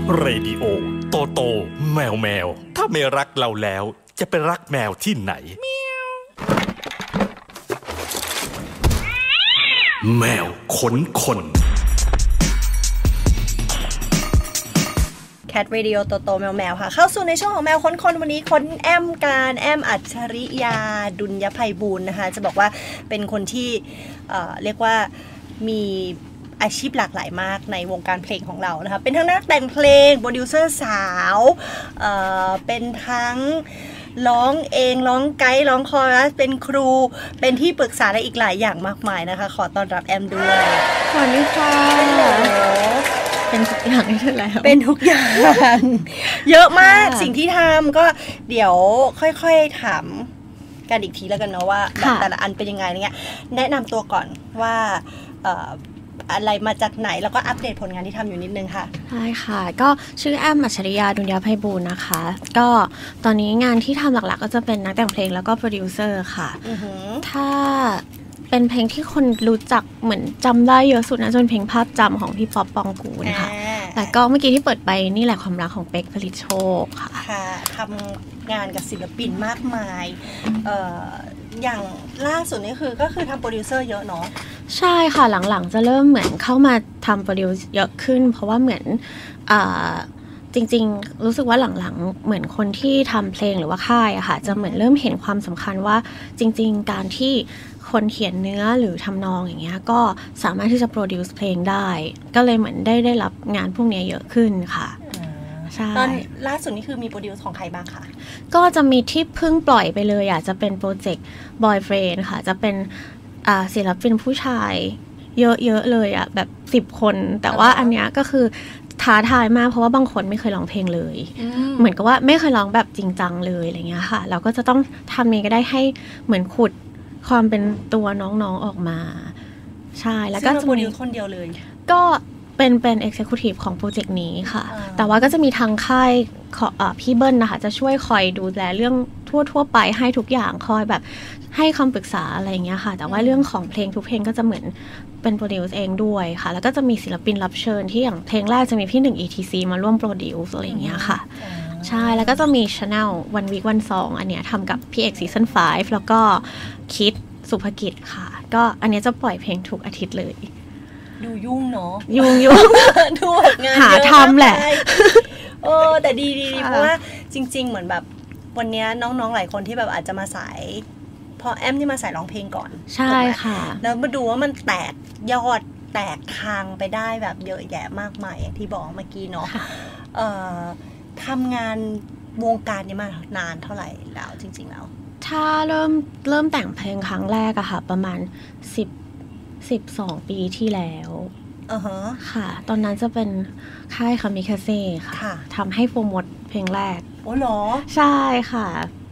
เรดิโอโตโตแมวแมวถ้าไม่รักเราแล้วจะไปรักแมวที่ไหนแมวขนคนแคทเรดิโอโตโตแมวแมวค่ะเข้าสู่ในช่วงของแมวค้นคนวันนี้ค้นแอมการแอมอัจฉริยาดุลยไพบูลย์นะคะจะบอกว่าเป็นคนที่เรียกว่ามีอาชีพหลากหลายมากในวงการเพลงของเรานะคะเป็นทั้งนักแต่งเพลงโปรดิวเซอร์สาวเป็นทั้งร้องเองร้องไกด์ร้องคอรัสเป็นครูเป็นที่ปรึกษาและอีกหลายอย่างมากมายนะคะขอต้อนรับแอมด้วยสวัสดีค่ะเป็นทุกอย่างให้เธอแล้วเป็นทุกอย่างเยอะมากสิ่งที่ทำก็เดี๋ยวค่อยๆถามกันอีกทีแล้วกันเนาะว่าแต่ละอันเป็นยังไงอะไรเงี้ยแนะนำตัวก่อนว่าอะไรมาจากไหนแล้วก็อัปเดตผลงานที่ทำอยู่นิดนึงค่ะใช่ค่ะก็ชื่อแอมอัจฉริยาดุลยไพบูลย์นะคะก็ตอนนี้งานที่ทำหลักๆก็จะเป็นนักแต่งเพลงแล้วก็โปรดิวเซอร์ค่ะถ้าเป็นเพลงที่คนรู้จักเหมือนจำได้เยอะสุดนะจนเพลงภาพจำของพี่ป๊อปปองกูลค่ะแล้วก็เมื่อกี้ที่เปิดไปนี่แหละความรักของเป๊กผลิตโชคค่ะทำงานกับศิลปินมากมายอย่างล่าสุดนี่ก็คือทำโปรดิวเซอร์เยอะเนาะใช่ค่ะหลังๆจะเริ่มเหมือนเข้ามาทำโปรดิวซ์เยอะขึ้นเพราะว่าเหมือนจริงๆรู้สึกว่าหลังๆเหมือนคนที่ทำเพลงหรือว่าค่ายอะค่ะจะเหมือนเริ่มเห็นความสำคัญว่าจริงๆการที่คนเขียนเนื้อหรือทำนองอย่างเงี้ยก็สามารถที่จะโปรดิวซ์เพลงได้ก็เลยเหมือนได้รับงานพวกนี้เยอะขึ้นค่ะใช่ตอนล่าสุดนี่คือมีโปรดิวซ์ของใครบ้างคะก็จะมีที่เพิ่งปล่อยไปเลยจะเป็นโปรเจกต์ Boyfriend ค่ะจะเป็นศิลปินผู้ชายเยอะๆเลยแบบ10 คนแต่ว่าอันเนี้ยก็คือท้าทายมากเพราะว่าบางคนไม่เคยร้องเพลงเลยเหมือนกับว่าไม่เคยร้องแบบจริงจังเลยอะไรเงี้ยค่ะเราก็จะต้องทำเองก็ได้ให้เหมือนขุดความเป็นตัวน้องๆออกมาใช่แล้วก็จะโปรดิวซ์คนเดียวเลยก็เป็น executive ของโปรเจกต์นี้ค่ะแต่ว่าก็จะมีทางค่ายพี่เบิ้ลนะคะจะช่วยคอยดูแลเรื่องทั่วไปให้ทุกอย่างคอยแบบให้คำปรึกษาอะไรอย่างเงี้ยค่ะแต่ว่าเรื่องของเพลงทุกเพลงก็จะเหมือนเป็นโปรดิวซ์เองด้วยค่ะแล้วก็จะมีศิลปินรับเชิญที่อย่างเพลงแรกจะมีพี่1 ETC มาร่วมโปรดิวซ์อะไรอย่างเงี้ยค่ะใช่แล้วก็จะมี Channel วันวีควัน2อันเนี้ยทำกับพี่เอกซีซั่น5แล้วก็คิดสุภกิจค่ะก็อันเนี้ยจะปล่อยเพลงทุกอาทิตย์เลยดูยุ่งเนาะยุ่งดูงานหาทำแหละแต่ดีเพราะว่าจริงๆเหมือนแบบวันนี้น้องๆหลายคนที่แบบอาจจะมาสายพอแอมนี่มาสายร้องเพลงก่อนใช่ค่ะแล้วมาดูว่ามันแตกยอดแตกทางไปได้แบบเยอะแยะมากมายอย่างที่บอกเมื่อกี้เนาะทำงานวงการนี้มานานเท่าไหร่แล้วจริงๆแล้วถ้าเริ่มแต่งเพลงครั้งแรกอะค่ะประมาณ12 ปีที่แล้วค่ะตอนนั้นจะเป็นค่ายคามิคาเซ่ค่ะทำให้โปรโมทเพลงแรกโอ้เหรอใช่ค่ะ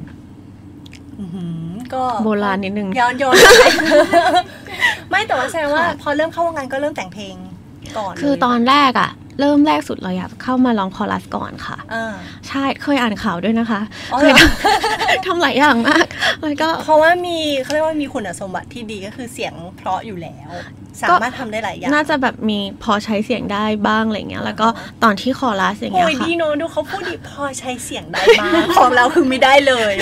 ก็โบราณนิดนึงย้อนไม่แต่ว่าแสดงว่าพอเริ่มเข้าวงการก็เริ่มแต่งเพลงก่อนคือตอนแรกเริ่มแรกสุดเราอยากเข้ามาร้องคอรัสก่อนค่ะใช่เคยอ่านข่าวด้วยนะคะเคยทำหลายอย่างมากแล้วก็เพราะว่าเขาเรียกว่ามีคุณสมบัติที่ดีก็คือเสียงเพราะอยู่แล้วสามารถทำได้หลายอย่างน่าจะแบบมีพอใช้เสียงได้บ้างอะไรเงี้ยแล้วก็ตอนที่คอรัสอย่างเงี้ยค่ะโอ้ยดีเนาะดูเขาพูดดีพอใช้เสียงได้บ้างของเราคือไม่ได้เลย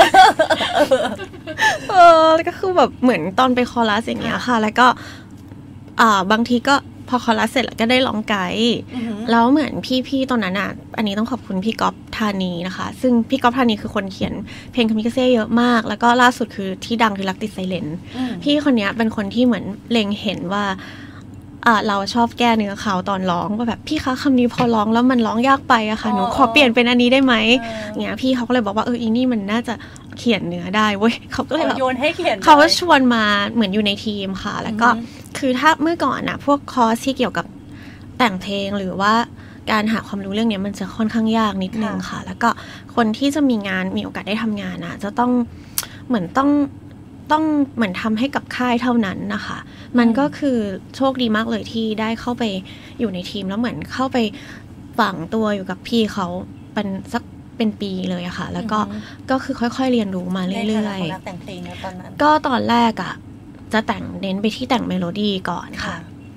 แล้วก็คือแบบเหมือนตอนไปคอรัสอย่างเงี้ยค่ะแล้วก็บางทีก็พอคอรัสเสร็จแล้วก็ได้ร้องไกด์แล้วเหมือนพี่ตอนนั้นอันนี้ต้องขอบคุณพี่ก๊อฟธานีนะคะซึ่งพี่ก๊อฟธานีคือคนเขียนเพลงคามิคาเซ่เยอะมากแล้วก็ล่าสุดคือที่ดังคือรักติดไซเลนพี่คนนี้เป็นคนที่เหมือนเล็งเห็นว่าเราชอบแก้เนื้อเขาตอนร้องว่าแบบพี่คะคำนี้พอร้องแล้วมันร้องยากไปอะค่ะหนูขอเปลี่ยนเป็นอันนี้ได้ไหมเงี้ยพี่เขาก็เลยบอกว่าอีนี่มันน่าจะเขียนเนื้อได้เว้ยเขาก็เลยแบบโยนให้เขียนเขาก็ชวนมาเหมือนอยู่ในทีมค่ะแล้วก็คือถ้าเมื่อก่อนพวกคอร์สที่เกี่ยวกับแต่งเพลงหรือว่าการหาความรู้เรื่องนี้มันจะค่อนข้างยากนิดนึงค่ะแล้วก็คนที่จะมีโอกาสได้ทำงานจะต้องเหมือนต้องเหมือนทำให้กับค่ายเท่านั้นนะคะมันก็คือโชคดีมากเลยที่ได้เข้าไปอยู่ในทีมแล้วเหมือนเข้าไปฝังตัวอยู่กับพี่เขาเป็นปีเลยอะค่ะแล้วก็คือค่อยๆเรียนรู้มาเรื่อยๆแต่งเพลงตอนนั้นก็ตอนแรกจะแต่งเน้นไปที่แต่งเมโลดี้ก่อนค่ะ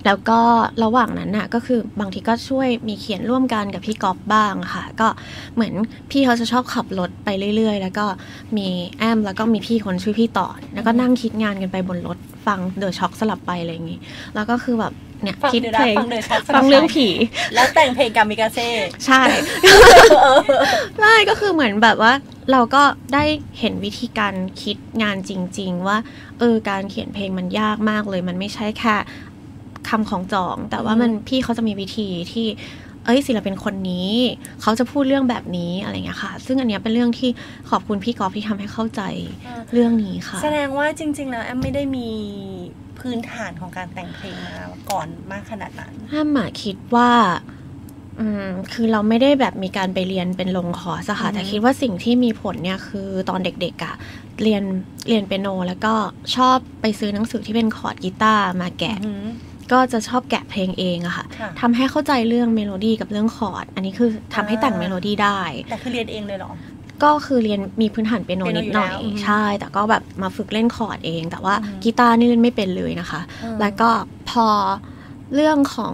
แล้วก็ระหว่างนั้นน่ะก็คือบางทีก็ช่วยมีเขียนร่วมกันกับพี่ก๊อฟบ้างค่ะก็เหมือนพี่เขาจะชอบขับรถไปเรื่อยๆแล้วก็มีแอมแล้วก็มีพี่คนชื่อพี่ต่อแล้วก็นั่งคิดงานกันไปบนรถฟังเดอะช็อคสลับไปอะไรอย่างงี้แล้วก็คือแบบเนี่ยคิดเพลงฟังเรื่องผีแล้วแต่งเพลงกามิกาเซ่ใช่ ใช่ก็คือเหมือนแบบว่าเราก็ได้เห็นวิธีการคิดงานจริงๆว่าการเขียนเพลงมันยากมากเลยมันไม่ใช่แค่คำของจองแต่ว่ามันพี่เขาจะมีวิธีที่ศิลปินคนนี้เขาจะพูดเรื่องแบบนี้อะไรเงี้ยค่ะซึ่งอันเนี้ยเป็นเรื่องที่ขอบคุณพี่กอล์ฟที่ทำให้เข้าใจเรื่องนี้ค่ะแสดงว่าจริงๆแล้วแอมไม่ได้มีพื้นฐานของการแต่งเพลงมาก่อนมากขนาดนั้นแอมคิดว่าคือเราไม่ได้แบบมีการไปเรียนเป็นลงคอร์สค่ะแต่คิดว่าสิ่งที่มีผลเนี่ยคือตอนเด็กๆเรียนเปียโนแล้วก็ชอบไปซื้อหนังสือที่เป็นคอร์ดกีตาร์มาแกะก็จะชอบแกะเพลงเองอะค่ะทำให้เข้าใจเรื่องเมโลดี้กับเรื่องคอร์ดอันนี้คือทำให้แต่งเมโลดี้ได้แต่คือเรียนเองเลยเหรอก็คือเรียนมีพื้นฐานเปียโนนิดหน่อยใช่แต่ก็แบบมาฝึกเล่นคอร์ดเองแต่ว่ากีตาร์นี่เล่นไม่เป็นเลยนะคะแล้วก็พอเรื่องของ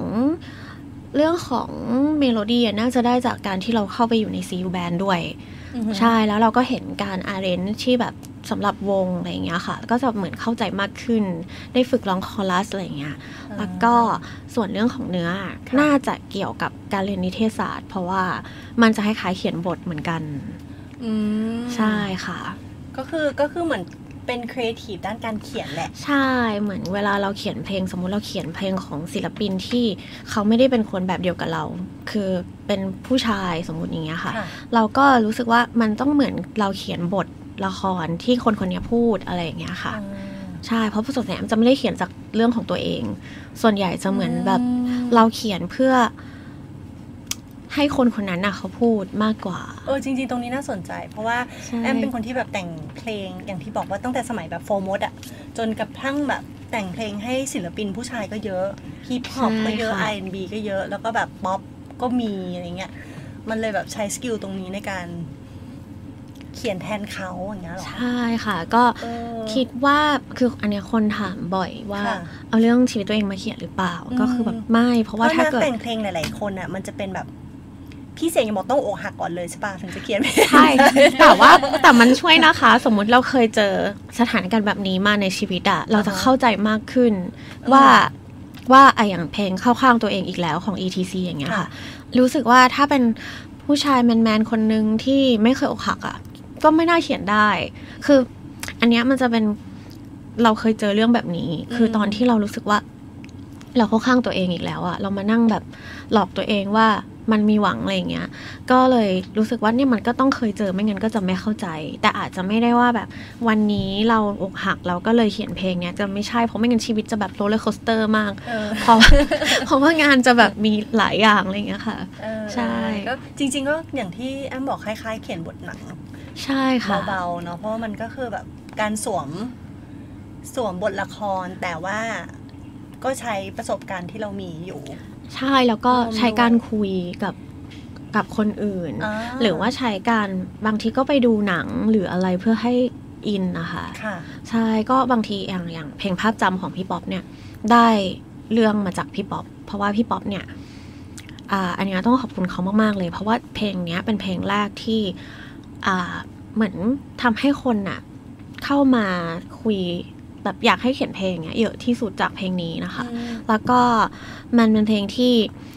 เมโลดี้น่าจะได้จากการที่เราเข้าไปอยู่ในซีอูแบนด์ด้วยใช่แล้วเราก็เห็นการอาร์เรนจ์ที่แบบสำหรับวงอะไรอย่างเงี้ยค่ะก็จะเหมือนเข้าใจมากขึ้นได้ฝึกร้องคอรัสอะไรอย่างเงี้ยแล้วก็ส่วนเรื่องของเนื้อน่าจะเกี่ยวกับการเรียนนิเทศศาสตร์เพราะว่ามันจะคล้ายๆเขียนบทเหมือนกันใช่ค่ะก็คือเหมือนเป็นครีเอทีฟด้านการเขียนแหละใช่เหมือนเวลาเราเขียนเพลงสมมุติเราเขียนเพลงของศิลปินที่เขาไม่ได้เป็นคนแบบเดียวกับเราคือเป็นผู้ชายสมมุติอย่างเงี้ยค่ะเราก็รู้สึกว่ามันต้องเหมือนเราเขียนบทละครที่คนคนนี้พูดอะไรอย่างเงี้ยค่ะใช่เพราะผู้สดแสดงจะไม่ได้เขียนจากเรื่องของตัวเองส่วนใหญ่จะเหมือนแบบเราเขียนเพื่อให้คนคนนั้นน่ะเขาพูดมากกว่าจริงๆตรงนี้น่าสนใจเพราะว่าแอมเป็นคนที่แบบแต่งเพลงอย่างที่บอกว่าตั้งแต่สมัยแบบโฟร์มดอะจนกระทั่งแบบแต่งเพลงให้ศิลปินผู้ชายก็เยอะฮิปฮอปก็เยอะ R&B ก็เยอะแล้วก็แบบป๊อปก็มีอะไรเงี้ยมันเลยแบบใช้สกิลตรงนี้ในการเขียนแทนเขาอย่างเงี้ยหรอใช่ค่ะก็คิดว่าคืออันเนี้ยคนถามบ่อยว่าเอาเรื่องชีวิตตัวเองมาเขียนหรือเปล่าก็คือแบบไม่เพราะว่าถ้าเกิดแต่งเพลงหลายๆคนอ่ะมันจะเป็นแบบพี่เสียงยังบอกต้องอกหักก่อนเลยใช่ป่ะถึงจะเขียนใช่แต่มันช่วยนะคะสมมุติเราเคยเจอสถานการณ์แบบนี้มาในชีวิตอะเราจะเข้าใจมากขึ้นว่าอย่างเพลงเข้าข้างตัวเองอีกแล้วของ ETC อย่างเงี้ยค่ะรู้สึกว่าถ้าเป็นผู้ชายแมนๆคนนึงที่ไม่เคยอกหักอะก็ไม่น่าเขียนได้คืออันเนี้ยมันจะเป็นเราเคยเจอเรื่องแบบนี้คือตอนที่เรารู้สึกว่าเราเข้าข้างตัวเองอีกแล้วอะเรามานั่งแบบหลอกตัวเองว่ามันมีหวังอะไรอย่างเงี้ยก็เลยรู้สึกว่าเนี่ยมันก็ต้องเคยเจอไม่งั้นก็จะไม่เข้าใจแต่อาจจะไม่ได้ว่าแบบวันนี้เราอกหักเราก็เลยเขียนเพลงเนี้ยจะไม่ใช่เพราะไม่งั้นชีวิตจะแบบโรลเลอร์โคสเตอร์มากเพราะว่างานจะแบบมีหลายอย่างอะไรอย่างเงี้ยค่ะใช่ก็จริงๆก็อย่างที่แอมบอกคล้ายๆเขียนบทหนังใช่ค่ะเบาๆเนาะเพราะมันก็คือแบบการสวมบทละครแต่ว่าก็ใช้ประสบการณ์ที่เรามีอยู่ใช่แล้วก็ใช้การคุยกับคนอื่นหรือว่าใช้การบางทีก็ไปดูหนังหรืออะไรเพื่อให้อินนะคะใช่ก็บางทีอย่างเพลงภาพจำของพี่ป๊อปเนี่ยได้เรื่องมาจากพี่ป๊อปเพราะว่าพี่ป๊อปเนี่ยอันนี้ต้องขอบคุณเขามากๆเลยเพราะว่าเพลงนี้เป็นเพลงแรกที่เหมือนทำให้คนน่ะเข้ามาคุยแบบอยากให้เขียนเพลงเยอะที่สุดจากเพลงนี้นะคะแล้วก็มันเป็นเพลงที่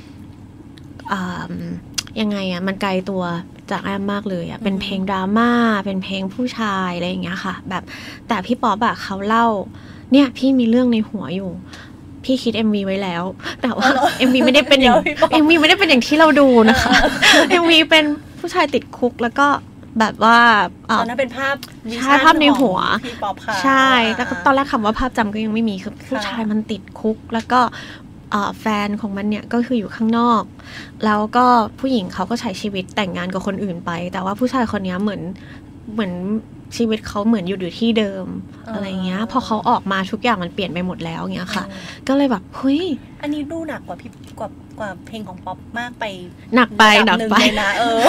ยังไงมันไกลตัวจากแอมมากเลยเป็นเพลงดราม่าเป็นเพลงผู้ชายอะไรอย่างเงี้ยค่ะแบบแต่พี่ป๊อปเขาเล่าเนี่ยพี่มีเรื่องในหัวอยู่พี่คิด MV ไว้แล้วแต่ว่า MV ไม่ได้เป็นอย่าง MV ไม่ได้เป็นอย่างที่เราดูนะคะ MV เป็นผู้ชายติดคุกแล้วก็แบบว่าตอนนั้นเป็นภาพใช่ภาพในหัวพี่ป๊อปค่ะใช่แต่ตอนแรกคำว่าภาพจำก็ยังไม่มีคือผู้ชายมันติดคุกแล้วก็แฟนของมันเนี่ยก็คืออยู่ข้างนอกแล้วก็ผู้หญิงเขาก็ใช้ชีวิตแต่งงานกับคนอื่นไปแต่ว่าผู้ชายคนนี้เหมือนชีวิตเขาเหมือนอยู่ที่เดิมอะไรเงี้ยพอเขาออกมาทุกอย่างมันเปลี่ยนไปหมดแล้วเงี้ยค่ะก็เลยแบบเฮ้ยอันนี้ดูหนักกว่าพี่กว่าเพลงของป๊อปมากไปหนักไปนะ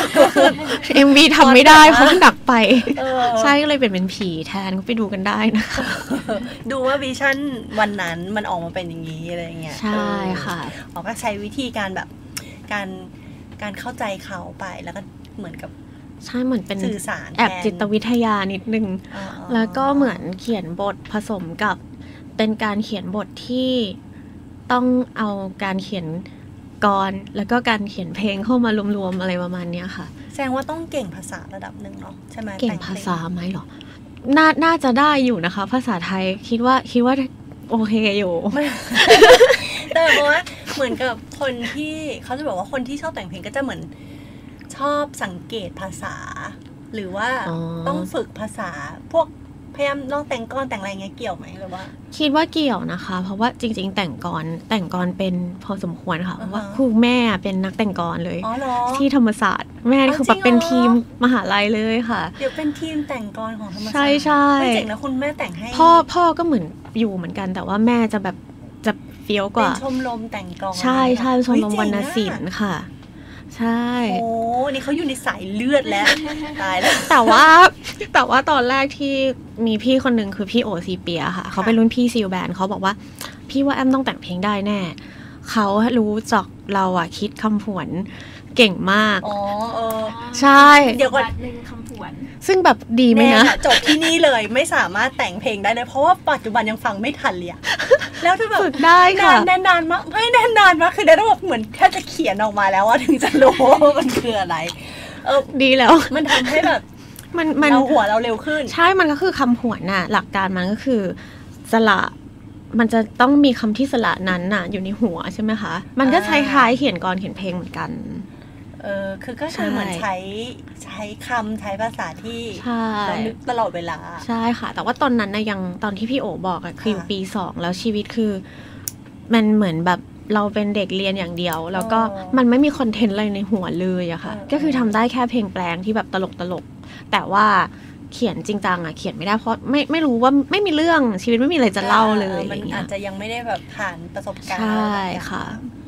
MV ทำไม่ได้เพราะมันหนักไปใช่ก็เลยเป็นผีแทนก็ไปดูกันได้นะคะดูว่าวิชั่นวันนั้นมันออกมาเป็นอย่างนี้อะไรเงี้ยใช่ค่ะก็ใช้วิธีการแบบการเข้าใจเขาไปแล้วก็เหมือนกับใช่เหมือนเป็นสื่อสารแอบจิตวิทยานิดนึงแล้วก็เหมือนเขียนบทผสมกับเป็นการเขียนบทที่ต้องเอาการเขียนกรแล้วก็การเขียนเพลงเข้ามารวมๆอะไรประมาณนี้ค่ะแสดงว่าต้องเก่งภาษาระดับหนึ่งเนาะใช่ไหมเก่งภาษาไหมหรอน่าจะได้อยู่นะคะภาษาไทยคิดว่าโอเคอยู่แต่เพราะว่าเหมือนกับคนที่เขาจะบอกว่าคนที่ชอบแต่งเพลงก็จะเหมือนชอบสังเกตภาษาหรือว่าต้องฝึกภาษาพวกพยายามลองแต่งกรแต่งอะไรเงี้ยเกี่ยวไหมหรือว่าคิดว่าเกี่ยวนะคะเพราะว่าจริงๆแต่งกรเป็นพอสมควรค่ะเพราะว่าครูแม่เป็นนักแต่งกรเลยที่ธรรมศาสตร์แม่คือแบบเป็นทีมมหาลัยเลยค่ะเดี๋ยวเป็นทีมแต่งกรของธรรมศาสตร์ใช่เจ๋งนะคุณแม่แต่งให้พ่อก็เหมือนอยู่เหมือนกันแต่ว่าแม่จะแบบจะเฟี้ยวกว่าเป็นชมรมแต่งกรใช่ชมรมวรรณศิลป์ค่ะใช่โอ้นี่เขาอยู่ในสายเลือดแล้วตายแล้วแต่ว่าตอนแรกที่มีพี่คนหนึ่งคือพี่โอซีเปียค่ะเขาเป็นรุ่นพี่ซิลแบนเขาบอกว่าพี่ว่าแอมต้องแต่งเพลงได้แน่เขารู้จักเราอะคิดคำผวนเก่งมากใช่เดี๋ยวก่อนคำผวนซึ่งแบบดีไหมนะจบที่นี่เลยไม่สามารถแต่งเพลงได้เลยเพราะว่าปัจจุบันยังฟังไม่ทันเลยแล้วถ้าแบบฝึกได้ค่ะนานมากไม่นานมากคือได้แบบเหมือนแค่จะเขียนออกมาแล้วว่าถึงจะรู้ว่ามันคืออะไรดีแล้วมันทำให้แบบมันหัวเราเร็วขึ้นใช่มันก็คือคำผวนน่ะหลักการมันก็คือสระมันจะต้องมีคำที่สระนั้นน่ะอยู่ในหัวใช่ไหมคะมันก็ใช้คล้ายเขียนกรเขียนเพลงเหมือนกันคือก็คือเหมือนใช้คำใช้ภาษาที่เรานึกตลอดเวลาใช่ค่ะแต่ว่าตอนนั้นนะยังตอนที่พี่โอบอกอะคืออยู่ปี 2แล้วชีวิตคือมันเหมือนแบบเราเป็นเด็กเรียนอย่างเดียวแล้วก็มันไม่มีคอนเทนต์อะไรในหัวเลยอะค่ะก็คือทำได้แค่เพลงแปลงที่แบบตลกแต่ว่าเขียนจริงจังอะเขียนไม่ได้เพราะไม่รู้ว่าไม่มีเรื่องชีวิตไม่มีอะไรจะเล่าเลยมันอาจจะยังไม่ได้แบบผ่านประสบการณ์ใช่ค่ะ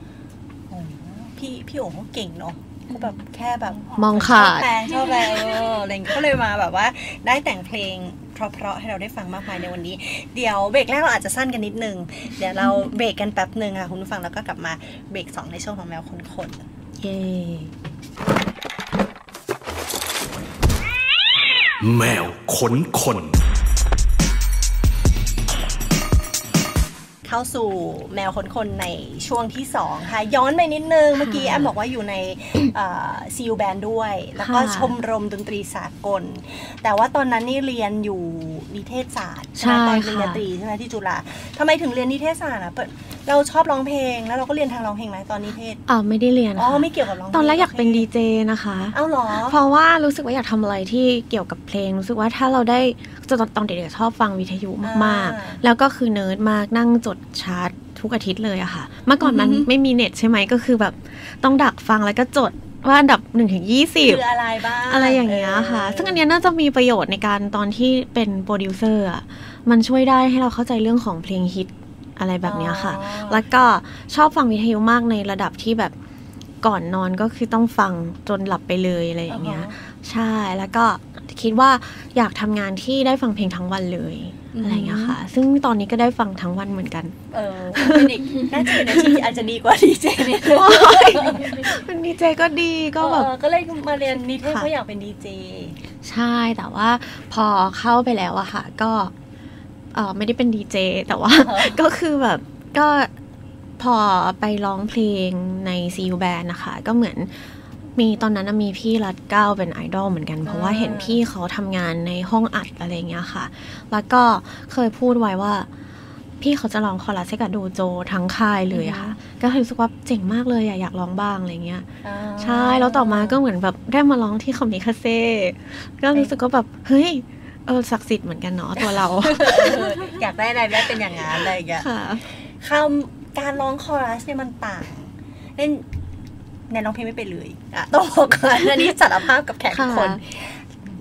พี่โอ๋เขาเก่งเนาะก็แบบแค่แบบมองขาดชอบแปลอะไรก็เลยมาแบบว่าได้แต่งเพลงเพราะให้เราได้ฟังมากมายในวันนี้เดี๋ยวเบรกแรกเราอาจจะสั้นกันนิดนึงเดี๋ยวเราเบรกกันแป๊บนึงค่ะคุณผู้ฟังแล้วก็กลับมาเบรก2ในช่วงของแมวคนเย้แมวขนคนเข้าสู่แมวขนคนในช่วงที่2ค่ะย้อนไปนิดนึงเมื่อกี้แอมบอกว่าอยู่ในซีลแบนด์ด้วยแล้วก็ชมรมดนตรีสากลแต่ว่าตอนนั้นนี่เรียนอยู่นิเทศศาสตร์ตอนปริญญาตรีใช่ไหมที่จุฬาทำไมถึงเรียนนิเทศศาสตร์อ่ะเราชอบร้องเพลงแล้วเราก็เรียนทางร้องเพลงไหมตอนนิเทศไม่ได้เรียนไม่เกี่ยวกับร้องตอนแรกอยากเป็นดีเจนะคะเหรอเพราะว่ารู้สึกว่าอยากทำอะไรที่เกี่ยวกับเพลงรู้สึกว่าถ้าเราได้ตอนเด็กๆชอบฟังวิทยุมากๆแล้วก็คือเนิร์ดมากนั่งจดชาร์ตทุกอาทิตย์เลยอะค่ะเมื่อก่อนมันไม่มีเน็ตใช่ไหมก็คือแบบต้องดักฟังแล้วก็จดว่าอันดับ 1-20 คืออะไรบ้างอะไรอย่างเงี้ยค่ะซึ่งอันเนี้ยน่าจะมีประโยชน์ในการตอนที่เป็นโปรดิวเซอร์อะมันช่วยได้ให้เราเข้าใจเรื่องของเพลงฮิตอะไรแบบนี้ค่ะแล้วก็ชอบฟังวิทยุมากในระดับที่แบบก่อนนอนก็คือต้องฟังจนหลับไปเลยอะไรอย่างเงี้ยใช่แล้วก็คิดว่าอยากทำงานที่ได้ฟังเพลงทั้งวันเลยอะไรอย่างเงี้ยค่ะซึ่งตอนนี้ก็ได้ฟังทั้งวันเหมือนกันน่าจะเป็นอาชีพอาจจะดีกว่าดีเจเนี่ยเป็นดีเจก็ดีก็แบบก็เลยมาเรียนนิเทศเพราะอยากเป็นดีเจใช่แต่ว่าพอเข้าไปแล้วอะค่ะก็ไม่ได้เป็นดีเจแต่ว่าก็คือแบบก็พอไปร้องเพลงในซีอูแบนนะคะก็เหมือนมีตอนนั้นมีพี่รัดเก้าเป็นไอดอลเหมือนกันเพราะว่าเห็นพี่เขาทำงานในห้องอัดอะไรเงี้ยค่ะแล้วก็เคยพูดไว้ว่าพี่เขาจะร้องคอรัสให้กับโดโจทั้งค่ายเลยค่ะก็รู้สึกว่าเจ๋งมากเลยอยากร้องบ้างอะไรเงี้ยใช่แล้วต่อมาก็เหมือนแบบได้มาร้องที่คอมิคาเซ่ก็รู้สึกว่าแบบเฮ้ยศักดิ์สิทธิ์เหมือนกันเนาะตัวเราอยากได้อะไรได้เป็นอย่างนั้นอะไรอย่างเงี้ยคำการร้องคอรัสเนี่ยมันต่างเล่นแนนร้องเพลงไม่เป็นเลยต้องบอกก่อนอันนี้สารภาพกับแขกทุกคน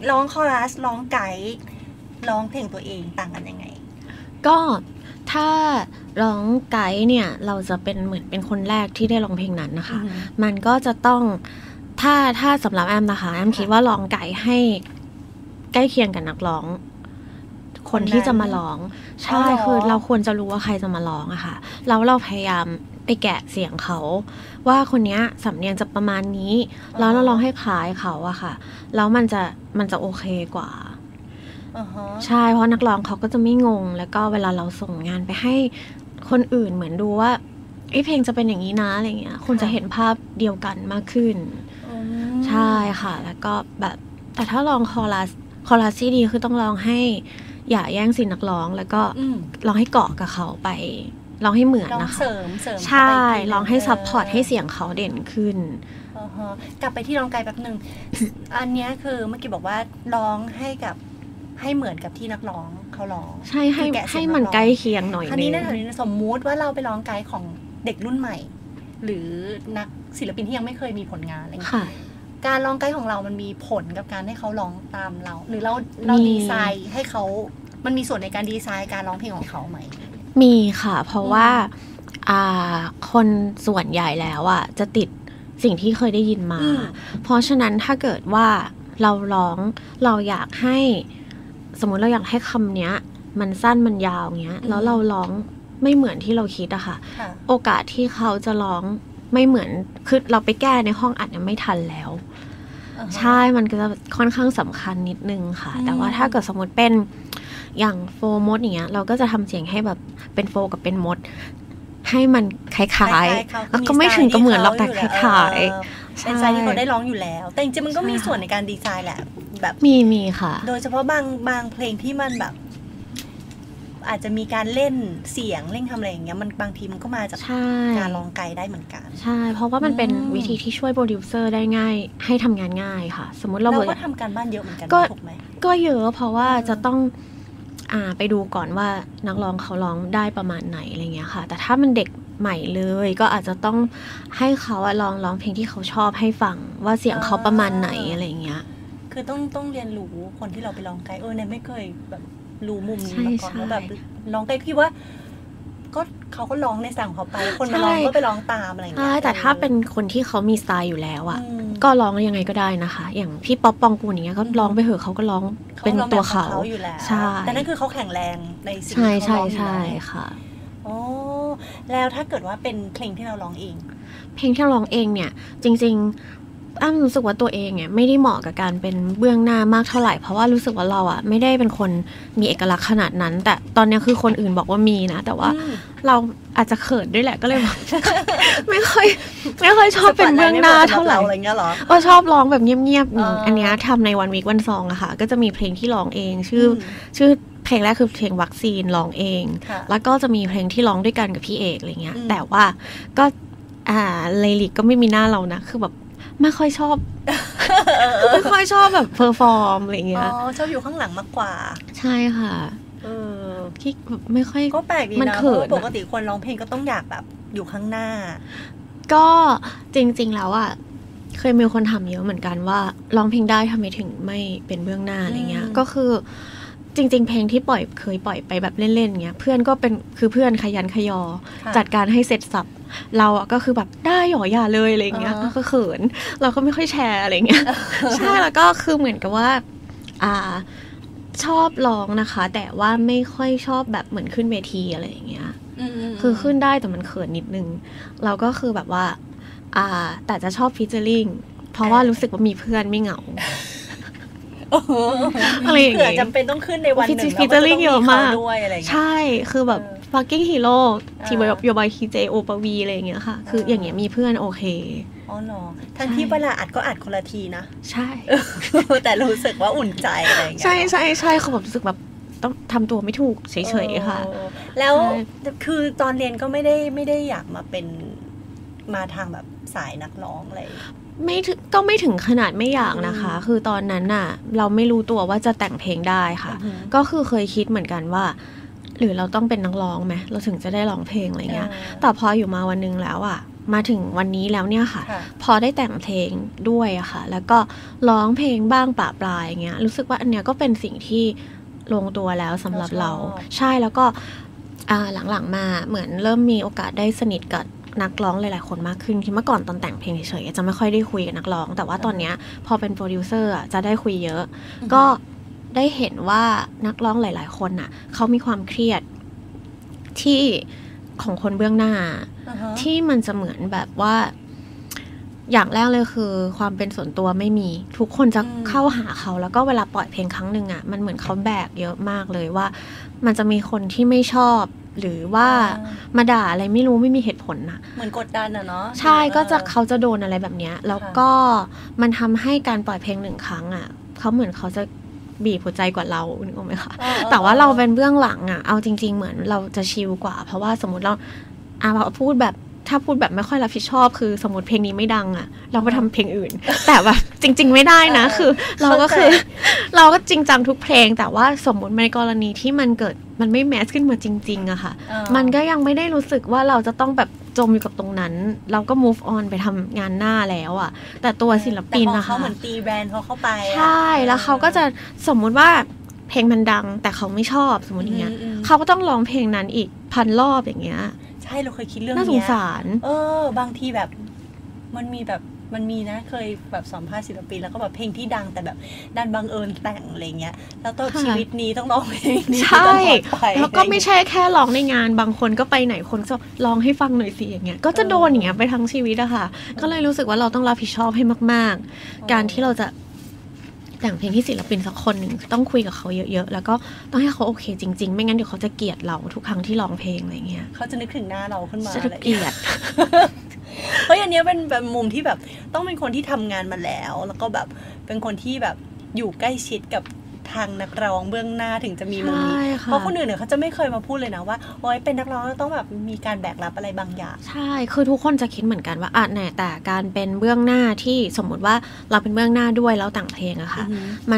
ร้องคอรัสร้องไกด์ร้องเพลงตัวเองต่างกันยังไงก็ถ้าร้องไกด์เนี่ยเราจะเป็นเหมือนเป็นคนแรกที่ได้ร้องเพลงนั้นนะคะมันก็จะต้องถ้าสำหรับแอมนะคะแอมคิดว่าร้องไกด์ให้ใกล้เคียงกับนักร้องคนที่จะมาร้องใช่คือเราควรจะรู้ว่าใครจะมาร้องอะค่ะแล้วเราพยายามไปแกะเสียงเขาว่าคนนี้สำเนียงจะประมาณนี้แล้วเราร้องให้คล้ายเขาอะค่ะแล้วมันจะโอเคกว่าใช่เพราะนักร้องเขาก็จะไม่งงแล้วก็เวลาเราส่งงานไปให้คนอื่นเหมือนดูว่าเพลงจะเป็นอย่างนี้นะอะไรเงี้ยคุณจะเห็นภาพเดียวกันมากขึ้นใช่ค่ะแล้วก็แบบแต่ถ้าลองคอรัสที่ดีคือต้องลองให้อย่าแย่งซีนนักร้องแล้วก็ลองให้เกาะกับเขาไปลองให้เหมือนนะคะเสริมใช่ลองให้ซัพพอร์ตให้เสียงเขาเด่นขึ้นกลับไปที่ร้องไกลแป๊บนึง อันนี้คือเมื่อกี้บอกว่าร้องให้เหมือนกับที่นักร้องเขาร้องใช่ให้มันใกล้เคียงหน่อยนึงอันนี้ในฐานะสมมุติว่าเราไปร้องไกด์ของเด็กรุ่นใหม่หรือนักศิลปินที่ยังไม่เคยมีผลงานอะไรอย่างเงี้ยการร้องไกด์ของเรามันมีผลกับการให้เขาร้องตามเราหรือเราดีไซน์ให้เขามันมีส่วนในการดีไซน์การร้องเพลงของเขาไหมมีค่ะเพราะว่าคนส่วนใหญ่แล้วจะติดสิ่งที่เคยได้ยินมาเพราะฉะนั้นถ้าเกิดว่าเราร้องเราอยากให้สมมุติเราอยากให้คำเนี้ยมันสั้นมันยาวเงี้ยแล้วเราร้องไม่เหมือนที่เราคิดอะค่ะโอกาสที่เขาจะร้องไม่เหมือนคือเราไปแก้ในห้องอัดเนี่ยไม่ทันแล้วใช่มันก็จะค่อนข้างสำคัญนิดนึงค่ะแต่ว่าถ้าเกิดสมมติเป็นอย่างโฟมดอย่างเงี้ยเราก็จะทำเสียงให้แบบเป็นโฟกับเป็นมดให้มันคล้ายๆแล้วก็ไม่ถึงกับเหมือนหรอกแต่คล้ายๆเป็นสไตล์ที่เขาได้ร้องอยู่แล้วแต่จริงๆมันก็มีส่วนในการดีไซน์แหละแบบมีค่ะโดยเฉพาะบางเพลงที่มันแบบอาจจะมีการเล่นเสียงเล่นทำอะไรอย่างเงี้ยมันบางทีมันก็มาจากการร้องไกลได้เหมือนกันใช่เพราะว่ามันเป็นวิธีที่ช่วยโปรดิวเซอร์ได้ง่ายให้ทำงานง่ายค่ะสมมติเราก็ทำการบ้านเยอะเหมือนกันถูกไหมก็เยอะเพราะว่าจะต้องไปดูก่อนว่านักร้องเขาร้องได้ประมาณไหนอะไรเงี้ยค่ะแต่ถ้ามันเด็กใหม่เลยก็อาจจะต้องให้เขาลองร้องเพลงที่เขาชอบให้ฟังว่าเสียงเขาประมาณไหนอะไรเงี้ยคือต้องเรียนรู้คนที่เราไปร้องไกลเนี่ยไม่เคยแบบรู้มุมนี้มาก่อนว่าแบบร้องไกลคิดว่าก็เขาก็ร้องในสั่งเขาไปคนมาร้องก็ไปร้องตามอะไรอย่างเงี้ยแต่ถ้าเป็นคนที่เขามีสไตล์อยู่แล้วก็ร้องยังไงก็ได้นะคะอย่างพี่ป๊อปปองกูลอย่างเงี้ยก็ร้องไปเถอะเขาก็ร้องเป็นตัวเขาอยู่แล้วใช่แต่นั่นคือเขาแข็งแรงในสิ่งที่เขาร้องใช่ค่ะโอ้แล้วถ้าเกิดว่าเป็นเพลงที่เราร้องเองเพลงที่เราร้องเองเนี่ยจริงๆอ้ำรู้สึกว่าตัวเองเนี่ยไม่ได้เหมาะกับการเป็นเบื้องหน้ามากเท่าไหร่เพราะว่ารู้สึกว่าเราไม่ได้เป็นคนมีเอกลักษณ์ขนาดนั้นแต่ตอนนี้คือคนอื่นบอกว่ามีนะแต่ว่าเราอาจจะเขินด้วยแหละก็เลยไม่ค่อยชอบเป็นเบื้องหน้าเท่าไหร่ก็ชอบร้องแบบเงียบๆอันนี้ทำในวันวีควันซองอะค่ะก็จะมีเพลงที่ร้องเองชื่อเพลงแรกคือเพลงวัคซีนร้องเองแล้วก็จะมีเพลงที่ร้องด้วยกันกับพี่เอกอะไรเงี้ยแต่ว่าก็เลลิกก็ไม่มีหน้าเรานะคือแบบไม่ค่อยชอบแบบเพอร์ฟอร์มอะไรเงี้ยชอบอยู่ข้างหลังมากกว่าใช่ค่ะที่ไม่ค่อยก็แปลกดีนะเพราะปกติคนร้องเพลงก็ต้องอยากแบบอยู่ข้างหน้าก็จริงๆแล้วเคยมีคนถามเยอะเหมือนกันว่าร้องเพลงได้ทำไมถึงไม่เป็นเบื้องหน้าอะไรเงี้ยก็คือจริงๆเพลงที่เคยปล่อยไปแบบเล่นๆเงี้ยเพื่อนก็เป็นคือเพื่อนขยันขยอจัดการให้เสร็จสับเราก็คือแบบได้หรออย่าเลยอะไรเงี้ยก็เขินเราก็ไม่ค่อยแชร์อะไรเงี้ยใช่แล้วก็คือเหมือนกับว่าชอบร้องนะคะแต่ว่าไม่ค่อยชอบแบบเหมือนขึ้นเวทีอะไรอย่างเงี้ยคือขึ้นได้แต่มันเขินนิดนึงเราก็คือแบบว่าแต่จะชอบฟีเจอริ่งเพราะว่ารู้สึกว่ามีเพื่อนไม่เหงาอะไรอย่างเงี้ยจำเป็นต้องขึ้นในวันหนึ่งฟีเจอริ่งเยอะมากใช่คือแบบfucking hero ที่โยบายคีเจโอปวีอะไรอย่างเงี้ยค่ะคืออย่างเงี้ยมีเพื่อนโอเคอ๋อเหรอทั้งที่เวลาอัดก็อัดคนละทีนะใช่แต่รู้สึกว่าอุ่นใจอะไรอย่างเงี้ยใช่เขาแบบรู้สึกแบบต้องทำตัวไม่ถูกเฉยๆค่ะแล้วคือตอนเรียนก็ไม่ได้อยากมาเป็นมาทางแบบสายนักร้องอะไรไม่ถึงขนาดไม่อยากนะคะคือตอนนั้นน่ะเราไม่รู้ตัวว่าจะแต่งเพลงได้ค่ะก็คือเคยคิดเหมือนกันว่าหรือเราต้องเป็นนักร้องไหมเราถึงจะได้ร้องเพลงอะไรเงี้ยแต่พออยู่มาวันนึงแล้วมาถึงวันนี้แล้วเนี่ยค่ะค่ะพอได้แต่งเพลงด้วยอะค่ะ แล้วก็ร้องเพลงบ้างปะปลายอย่างเงี้ยรู้สึกว่าอันเนี้ยก็เป็นสิ่งที่ลงตัวแล้วสำหรับเราใช่แล้วก็หลังๆมาเหมือนเริ่มมีโอกาสได้สนิทกับนักร้องหลายๆคนมากขึ้นที่เมื่อก่อนตอนแต่งเพลงเฉยๆจะไม่ค่อยได้คุยกับนักร้องแต่ว่าตอนเนี้ยพอเป็นโปรดิวเซอร์จะได้คุยเยอะก็ได้เห็นว่านักร้องหลายๆคนน่ะเขามีความเครียดที่ของคนเบื้องหน้าที่มันจะเหมือนแบบว่าอย่างแรกเลยคือความเป็นส่วนตัวไม่มีทุกคนจะเข้าหาเขาแล้วก็เวลาปล่อยเพลงครั้งหนึ่งอ่ะมันเหมือนเขาแบกเยอะมากเลยว่ามันจะมีคนที่ไม่ชอบหรือว่ามาด่าอะไรไม่รู้ไม่มีเหตุผลนะเหมือนกดดันอะเนาะใช่ก็จะเขาจะโดนอะไรแบบเนี้ยแล้วก็มันทำให้การปล่อยเพลง1 ครั้งอ่ะเขาเหมือนเขาจะบีบหัวใจกว่าเรานึกออกไหมคะแต่ว่าเราเป็นเบื้องหลังอ่ะเอาจริงๆเหมือนเราจะชิลกว่าเพราะว่าสมมติเราพูดแบบถ้าพูดแบบไม่ค่อยรับผิดชอบคือสมมติเพลงนี้ไม่ดังอ่ะเราไปทำเพลงอื่นแต่แบบจริงๆไม่ได้นะคือเราก็จริงจังทุกเพลงแต่ว่าสมมติในกรณีที่มันเกิดมันไม่แมสขึ้นมาจริงๆอะค่ะมันก็ยังไม่ได้รู้สึกว่าเราจะต้องแบบจมอยู่กับตรงนั้นเราก็ move on ไปทำงานหน้าแล้วอะแต่ตัวศิลปินนะคะเขาเหมือนตีแบรนด์เขาเข้าไปใช่แล้วเขาก็จะสมมุติว่าเพลงมันดังแต่เขาไม่ชอบสมมติอย่างเงี้ยเขาก็ต้องร้องเพลงนั้นอีก1,000 รอบอย่างเงี้ยใช่เราเคยคิดเรื่องนี้น่าสงสารบางทีแบบมันมีนะเคยแบบสัมภาษณ์ศิลปินแล้วก็แบบเพลงที่ดังแต่แบบดันบังเอิญแต่งอะไรเงี้ยแล้วตัวชีวิตนี้ต้องร้องเพลงนี้ใช่แล้วก็ไม่ใช่แค่ร้องในงานบางคนก็ไปไหนคนก็ร้องให้ฟังหน่อยสิอย่างเงี้ยก็จะโดนอย่างเงี้ยไปทั้งชีวิตอะค่ะก็เลยรู้สึกว่าเราต้องรับผิดชอบให้มากๆการที่เราจะแต่งเพลงที่ศิลปินสักคนหนึ่งต้องคุยกับเขาเยอะๆแล้วก็ต้องให้เขาโอเคจริงๆไม่งั้นเดี๋ยวเขาจะเกลียดเราทุกครั้งที่ร้องเพลงอะไรเงี้ยเขาจะนึกถึงหน้าเราขึ้นมาจะเกลียดเพราะอันนี้เป็นแบบมุมที่แบบต้องเป็นคนที่ทำงานมาแล้วก็แบบเป็นคนที่แบบอยู่ใกล้ชิดกับทางนักร้องเบื้องหน้าถึงจะมีมุมนี้เพราะคนอื่นเนี่ยเขาจะไม่เคยมาพูดเลยนะว่าโอ๊ยเป็นนักร้องต้องแบบมีการแบกรับอะไรบางอย่างใช่คือทุกคนจะคิดเหมือนกันว่าแต่การเป็นเบื้องหน้าที่สมมุติว่าเราเป็นเบื้องหน้าด้วยแล้วแต่งเพลงอะค่ะมัน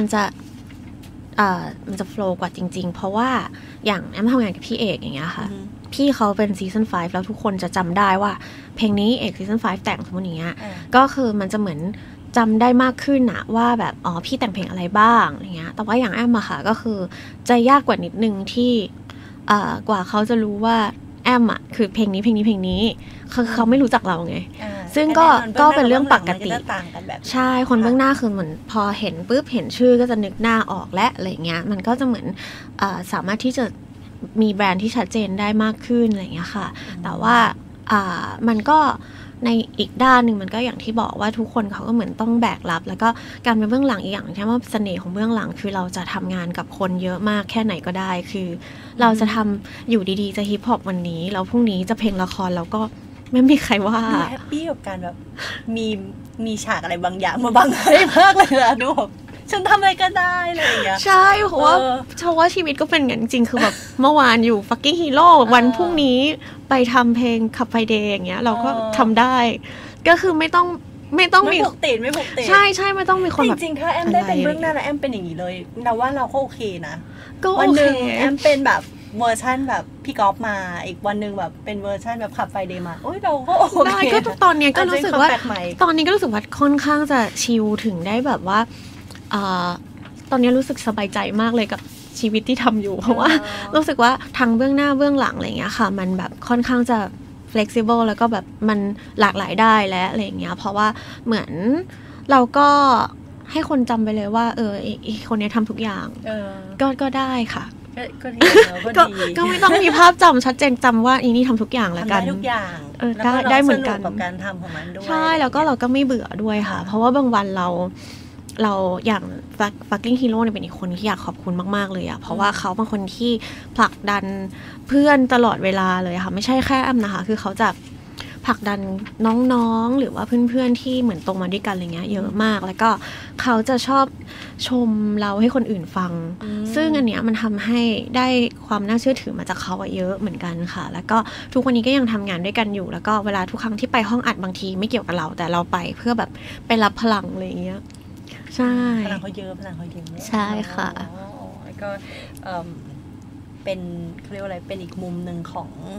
จะโฟล์กว่าจริงๆเพราะว่าอย่างแอมทำงานกับพี่เอกอย่างเงี้ยค่ะพี่เขาเป็นซีซั่น5แล้วทุกคนจะจำได้ว่าเพลงนี้เอกซีซั่น5แต่งสมมติอย่างเงี้ยก็คือมันจะเหมือนจำได้มากขึ้นนะว่าแบบพี่แต่งเพลงอะไรบ้างอย่างเงี้ยแต่ว่าอย่างแอมอะค่ะก็คือจะยากกว่านิดนึงที่กว่าเขาจะรู้ว่าแอมอะคือเพลงนี้คือเขาไม่รู้จักเราไงซึ่งก็เป็นเรื่องปกติใช่คนเบื้องหน้าคือเหมือนพอเห็นปุ๊บเห็นชื่อก็จะนึกหน้าออกและอะไรเงี้ยมันก็จะเหมือนสามารถที่จะมีแบรนด์ที่ชัดเจนได้มากขึ้นอะไรเงี้ยค่ะแต่ว่ามันก็ในอีกด้านหนึ่งมันก็อย่างที่บอกว่าทุกคนเขาก็เหมือนต้องแบกรับแล้วก็การเป็นเบื้องหลังอีกอย่างที่ว่าเสน่ห์ของเบื้องหลังคือเราจะทำงานกับคนเยอะมากแค่ไหนก็ได้คือเราจะทำอยู่ดีๆจะฮิปฮอปวันนี้แล้วพรุ่งนี้จะเพลงละครแล้วก็ไม่มีใครว่าแฮปปี้กับการแบบมีฉากอะไรบางอย่างมาบังให้มากเลยนะดูฉันทำอะไรก็ได้อะไรอย่างเงี้ยใช่เพราะว่าชีวิตก็เป็นอย่างจริงคือแบบเมื่อวานอยู่ fucking hero วันพรุ่งนี้ไปทำเพลงขับไฟเดย์อย่างเงี้ยเราก็ทำได้ก็คือไม่ต้องมีไม่ผูกติดใช่ไม่ต้องมีคนแบบจริงๆถ้าแอมได้เป็นเบื้องหน้าแล้วแอมเป็นอย่างนี้เลยนะว่าเราก็โอเคนะก็วันนึงแอมเป็นแบบเวอร์ชันแบบพี่ก๊อฟมาอีกวันนึงแบบเป็นเวอร์ชันแบบขับไฟเดย์มาโอ้ยเราก็โอเคก็ตอนนี้ก็รู้สึกว่าตอนนี้ก็รู้สึกว่าค่อนข้างจะชิลถึงได้แบบว่าตอนนี้รู้สึกสบายใจมากเลยกับชีวิตที่ทำอยู่เพราะว่ารู้สึกว่าทั้งเบื้องหน้าเบื้องหลังอะไรเงี้ยค่ะมันแบบค่อนข้างจะ flexible แล้วก็แบบมันหลากหลายได้และอะไรเงี้ยเพราะว่าเหมือนเราก็ให้คนจำไปเลยว่าคนนี้ทำทุกอย่างก็ได้ค่ะก็ไม่ต้องมีภาพจำชัดเจนจำว่าอีนี่ทำทุกอย่างแล้วกันได้ทุกอย่างได้เหมือนกันกับการทำของมันด้วยใช่แล้วก็เราก็ไม่เบื่อด้วยค่ะเพราะว่าบางวันเราอย่าง fucking hero เนี่ยเป็นอีกคนที่อยากขอบคุณมากๆเลยอะเพราะว่าเขาเป็นคนที่ผลักดันเพื่อนตลอดเวลาเลยค่ะไม่ใช่แค่แอมนะคะคือเขาจะผลักดันน้องๆหรือว่าเพื่อนๆที่เหมือนโตมาด้วยกันอะไรเงี้ยเยอะมากแล้วก็เขาจะชอบชมเราให้คนอื่นฟังซึ่งอันเนี้ยมันทำให้ได้ความน่าเชื่อถือมาจากเขาเยอะเหมือนกันค่ะแล้วก็ทุกวันนี้ก็ยังทำงานด้วยกันอยู่แล้วก็เวลาทุกครั้งที่ไปห้องอัดบางทีไม่เกี่ยวกับเราแต่เราไปเพื่อแบบไปรับพลังอะไรเงี้ยใช่พลังเขาเยอะใช่ค่ะแล้วก็เป็นเขาเรียกว่าอะไรเป็นอีกมุมหนึ่งของ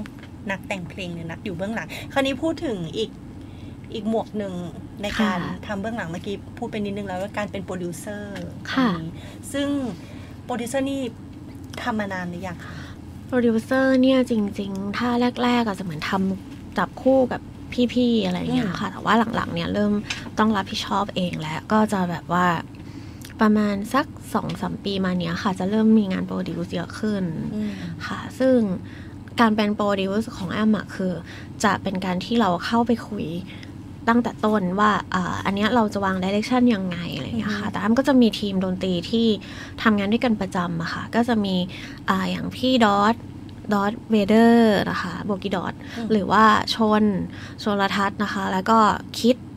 นักแต่งเพลงหรือนักอยู่เบื้องหลังคราวนี้พูดถึงอีกหมวกหนึ่งในการทำเบื้องหลังเมื่อกี้พูดไปนิดนึงแล้วว่าการเป็นโปรดิวเซอร์ซึ่งโปรดิวเซอร์นี่ทำมานานหรือยังคะโปรดิวเซอร์เนี่ยจริงๆถ้าแรกๆอาจจะเหมือนทำจับคู่กับพี่ๆอะไรอย่างเงี้ยค่ะแต่ว่าหลังๆเนี่ยเริ่มต้องรับผิดชอบเองแล้วก็จะแบบว่าประมาณสัก 2-3 ปีมาเนี้ยค่ะจะเริ่มมีงานโปรดิวซ์เยอะขึ้นค่ะซึ่งการเป็นโปรดิวซ์ของแอมอะคือจะเป็นการที่เราเข้าไปคุยตั้งแต่ต้นว่าอันเนี้ยเราจะวางดิเรกชันยังไงอะไรอย่างเงี้ยค่ะแต่แอมก็จะมีทีมดนตรีที่ทำงานด้วยกันประจำอะค่ะก็จะมีอย่างพี่ดอทเวเดอร์นะคะโบกี้ดอทหรือว่าชนรทัศน์นะคะแล้วก็คิด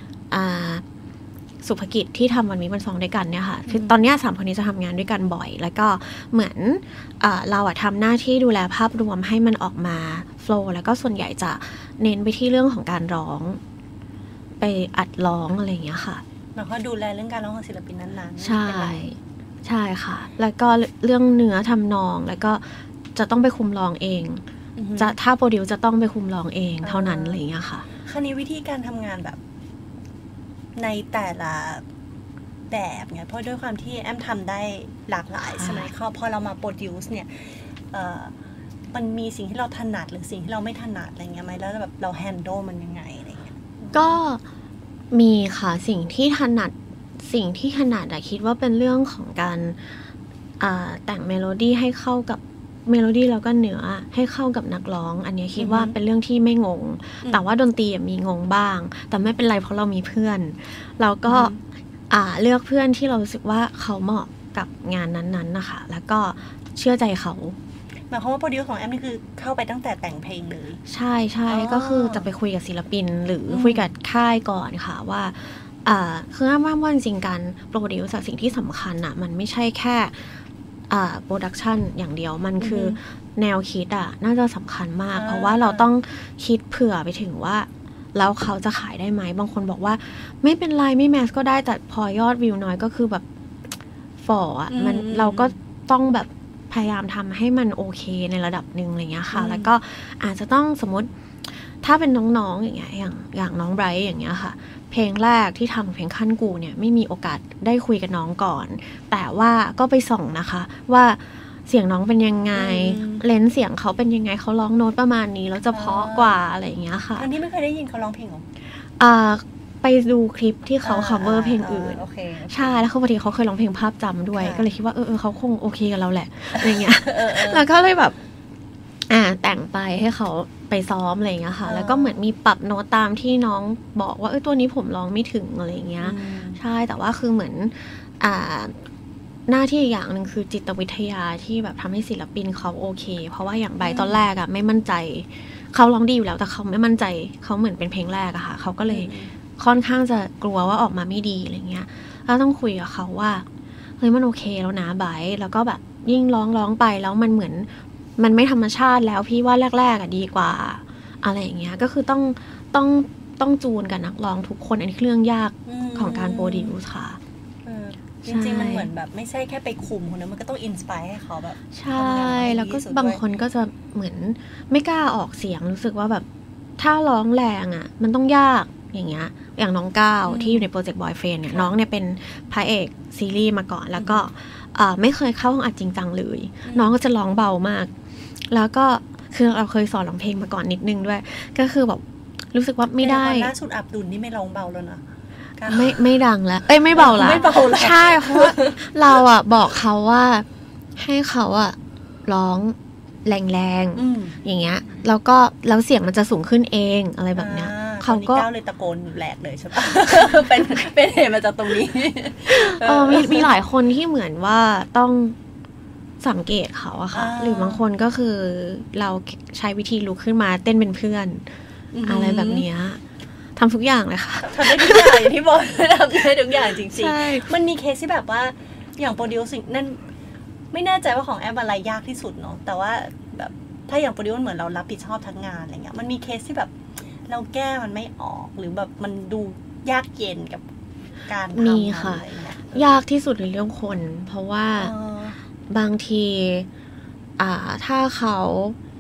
สุภกิจที่ทำวันนี้วันสองด้วยกันเนี่ยค่ะคือตอนนี้3 คนนี้จะทำงานด้วยกันบ่อยแล้วก็เหมือนเราทำหน้าที่ดูแลภาพรวมให้มันออกมาโฟลว์แล้วก็ส่วนใหญ่จะเน้นไปที่เรื่องของการร้องไปอัดร้องอะไรอย่างเงี้ยค่ะแล้วก็ดูแลเรื่องการร้องของศิลปินนั้นๆใช่ใช่ค่ะแล้วก็เรื่องเนื้อทำนองแล้วก็จะต้องไปคุมร้องเองจะถ้าโปรดิวจะต้องไปคุมร้องเองเท่านั้นอะไรอย่างเงี้ยค่ะคราวนี้วิธีการทำงานแบบในแต่ละแบบเนี่ยเพราะด้วยความที่แอมทำได้หลากหลายใช่ไหมพอเรามาโปรดิวซ์เนี่ยมันมีสิ่งที่เราถนัดหรือสิ่งที่เราไม่ถนัดอะไรเงี้ยไหมแล้วแบบเราแฮนด์ลมันยังไงอะไรเงี้ยก็มีค่ะสิ่งที่ถนัดคิดว่าเป็นเรื่องของการแต่งเมโลดี้ให้เข้ากับเมโลดี้แล้วก็เนื้อให้เข้ากับนักร้องอันนี้คิดว่าเป็นเรื่องที่ไม่งงแต่ว่าดนตรีมีงงบ้างแต่ไม่เป็นไรเพราะเรามีเพื่อนเราก็เลือกเพื่อนที่เรารู้สึกว่าเขาเหมาะกับงานนั้นๆนะคะแล้วก็เชื่อใจเขาหมายความว่าโปรดิวซ์ของแอมนี่คือเข้าไปตั้งแต่แต่งเพลงเลยใช่ใช่ก็คือจะไปคุยกับศิลปินหรือคุยกับค่ายก่อนค่ะว่าคือว่าจริงๆการโปรดิวซ์สิ่งที่สำคัญอ่ะมันไม่ใช่แค่โปรดักชันอย่างเดียวมันคือแนวคิดน่าจะสำคัญมากเพราะว่าเราต้องคิดเผื่อไปถึงว่าแล้วเขาจะขายได้ไหมบางคนบอกว่าไม่เป็นไรไม่แมสก็ได้แต่พอยอดวิวน้อยก็คือแบบฝ่อมันเราก็ต้องแบบพยายามทำให้มันโอเคในระดับหนึ่งอะไรเงี้ยค่ะแล้วก็อาจจะต้องสมมติถ้าเป็นน้องๆอย่างเงี้ยอย่างน้องไบรท์อย่างเงี้ยค่ะเพลงแรกที่ทำเพลงขั้นกูเนี่ยไม่มีโอกาสได้คุยกับน้องก่อนแต่ว่าก็ไปส่องนะคะว่าเสียงน้องเป็นยังไงเลนส์เสียงเขาเป็นยังไงเขาร้องโน้ตประมาณนี้แล้วจะเพราะกว่าอะไรอย่างเงี้ยค่ะอันนี้ไม่เคยได้ยินเขาร้องเพลงหรอไปดูคลิปที่เขา cover เพลงอื่นใช่แล้วเขาพอดีเขาเคยร้องเพลงภาพจำด้วยก็เลยคิดว่าเขาคงโอเคกับเราแหละอะไรเงี้ยแล้วก็เลยแบบแต่งไปให้เขาไปซ้อมอะไรอย่างเงี้ยค่ะแล้วก็เหมือนมีปรับโน้ตตามที่น้องบอกว่าตัวนี้ผมร้องไม่ถึงอะไรอย่างเงี้ยใช่แต่ว่าคือเหมือนหน้าที่อย่างนึงคือจิตวิทยาที่แบบทำให้ศิลปินเขาโอเคเพราะว่าอย่างใบตอนแรกไม่มั่นใจเขาร้องดีอยู่แล้วแต่เขาไม่มั่นใจเขาเหมือนเป็นเพลงแรกอะค่ะเขาก็เลยค่อนข้างจะกลัวว่าออกมาไม่ดีอะไรเงี้ยแล้วต้องคุยกับเขาว่าเฮ้ยมันโอเคแล้วนะใบแล้วก็แบบยิ่งร้องไปแล้วมันเหมือนมันไม่ธรรมชาติแล้วพี่ว่าแรกๆดีกว่าอะไรอย่างเงี้ยก็คือต้องจูนกับนักร้องทุกคนอันนี้เรื่องยากของการโปรดิวซ์ค่ะจริงๆมันเหมือนแบบไม่ใช่แค่ไปคุมคนนั้นมันก็ต้องอินสไปร์ให้เขาแบบใช่แล้วก็บางคนก็จะเหมือนไม่กล้าออกเสียงรู้สึกว่าแบบถ้าร้องแรงมันต้องยากอย่างเงี้ยอย่างน้องก้าวที่อยู่ในโปรเจกต์บอยเฟรนด์เนี่ยน้องเนี่ยเป็นพระเอกซีรีส์มาก่อนแล้วก็ไม่เคยเข้าห้องอัดจริงจังเลยน้องก็จะร้องเบามากแล้วก็คือเราเคยสอนร้องเพลงมาก่อนนิดนึงด้วยก็คือแบบรู้สึกว่าไม่ได้ล่าสุดอับดุลนี่ไม่ร้องเบาแล้วนะไม่ดังแล้วไม่เบาละใช่เพราะเราบอกเขาว่าให้เขาร้องแรงๆอย่างเงี้ยแล้วเสียงมันจะสูงขึ้นเองอะไรแบบเนี้ยเขาก็เลยตะโกนแหลกเลยใช่ปะเป็นเหตุมาจากตรงนี้มีหลายคนที่เหมือนว่าต้องสังเกตเขาอะค่ะหรือบางคนก็คือเราใช้วิธีลุกขึ้นมาเต้นเป็นเพื่อนอะไรแบบเนี้ยทำทุกอย่างเลยค่ะทำได้ทุกอย่างอย่างที่บอกทำได้ทุกอย่างจริงๆมันมีเคสที่แบบว่าอย่างโปรดิวซ์นั่นไม่แน่ใจว่าของแอมอะไรยากที่สุดเนาะแต่ว่าแบบถ้าอย่างโปรดิวซ์เหมือนเรารับผิดชอบทั้งงานอะไรเงี้ยมันมีเคสที่แบบเราแก้มันไม่ออกหรือแบบมันดูยากเย็นกับการทำมีค่ะยากที่สุดในเรื่องคนเพราะว่าบางทีถ้าเขา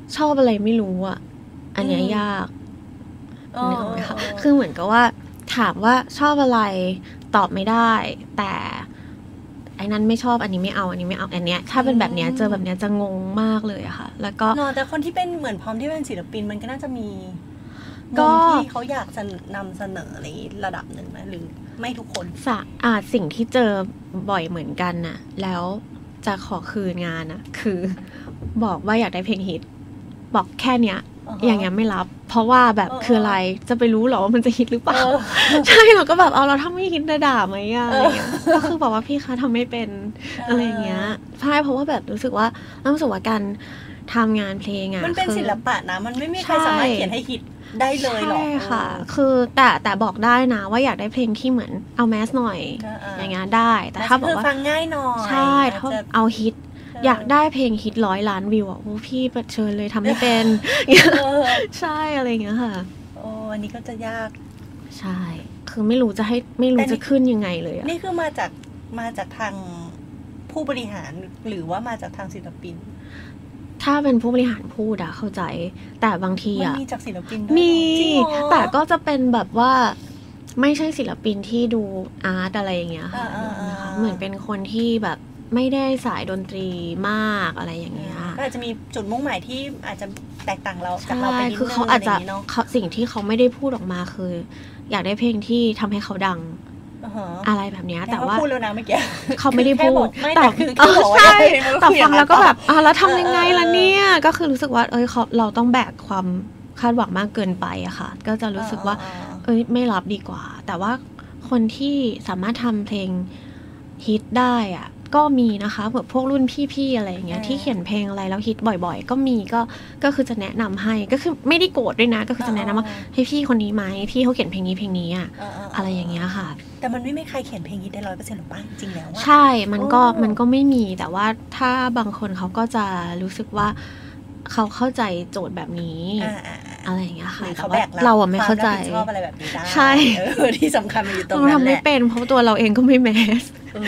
ชอบอะไรไม่รู้อ่ะอันเนี้ยยากนึกออกไหมคะคือเหมือนกับว่าถามว่าชอบอะไรตอบไม่ได้แต่ไอ้นั้นไม่ชอบอันนี้ไม่เอาอันนี้ไม่เอาอันเนี้ยถ้าเป็นแบบเนี้ยเจอแบบเนี้ยจะงงมากเลยอะค่ะแล้วก็แต่คนที่เป็นเหมือนพร้อมที่เป็นศิลปินมันก็น่าจะมีก็ที่เขาอยากจะนำเสนอในระดับหนึ่งไหมหรือไม่ทุกคนสิ่งที่เจอบ่อยเหมือนกันน่ะแล้วจะขอคืนงานน่ะคือบอกว่าอยากได้เพลงฮิตบอกแค่เนี้ยอย่างเงี้ยไม่รับเพราะว่าแบบคืออะไรจะไปรู้หรอว่ามันจะฮิตหรือเปล่าใช่เราก็แบบเอาเราถ้าไม่ฮิตจะด่าไหมอะไรเงี้ยก็คือบอกว่าพี่คะทำไม่เป็นอะไรเงี้ยใช่เพราะว่าแบบรู้สึกว่าการทำงานเพลงอะมันเป็นศิลปะนะมันไม่มีใครสามารถเขียนให้ฮิตได้เลยหรอกใช่ค่ะคือแต่บอกได้นะว่าอยากได้เพลงที่เหมือนเอาแมสหน่อยอย่างเงี้ยได้แต่ถ้าบอกว่าฟังง่ายหน่อยใช่ถ้าเอาฮิตอยากได้เพลงฮิต100 ล้านวิวอ่ะพี่เปิดเชิญเลยทำไม่เป็นใช่อะไรอย่างเงี้ยค่ะอันนี้ก็จะยากใช่คือไม่รู้จะขึ้นยังไงเลยนี่คือมาจากทางผู้บริหารหรือว่ามาจากทางศิลปินถ้าเป็นผู้บริหารพูดอะเข้าใจแต่บางทีอะมีจากศิลปินมีแต่ก็จะเป็นแบบว่าไม่ใช่ศิลปินที่ดูอาร์ตอะไรอย่างเงี้ยค่ะเหมือนเป็นคนที่แบบไม่ได้สายดนตรีมากอะไรอย่างเงี้ยก็อาจจะมีจุดมุ่งหมายที่อาจจะแตกต่างเราจากเราไปนิดนึงคือเขาอาจจะสิ่งที่เขาไม่ได้พูดออกมาคืออยากได้เพลงที่ทำให้เขาดังอะไรแบบนี้แต่ว่าพูดแล้วนะเมื่อกี้เขาไม่ได้พูดแต่ใช่แต่ฟังแล้วก็แบบแล้วทำยังไงล่ะเนี่ยก็คือรู้สึกว่าเราต้องแบกความคาดหวังมากเกินไปอะค่ะก็จะรู้สึกว่าไม่รับดีกว่าแต่ว่าคนที่สามารถทำเพลงฮิตได้อะก็มีนะคะแบบพวกรุ่นพี่ๆอะไรอย่างเงี้ยที่เขียนเพลงอะไรแล้วฮิตบ่อยๆก็มีก็คือจะแนะนำให้ก็คือไม่ได้โกรธด้วยนะก็คือจะแนะนำว่าให้พี่คนนี้ไหมพี่เขาเขียนเพลงนี้อะอะไรอย่างเงี้ยค่ะแต่มันไม่มีใครเขียนเพลงฮิตได้ 100% หรอกป่ะจริงแล้วใช่มันก็ไม่มีแต่ว่าถ้าบางคนเขาก็จะรู้สึกว่าเขาเข้าใจโจทย์แบบนี้อะไรอย่างเงี้ยค่ะแต่ว่าเราอะไม่เข้าใจชอบอะไรแบบนี้ได้ใช่ที่สำคัญมันอยู่ตรงนั้นแหละทำไม่เป็นเพราะตัวเราเองก็ไม่แมส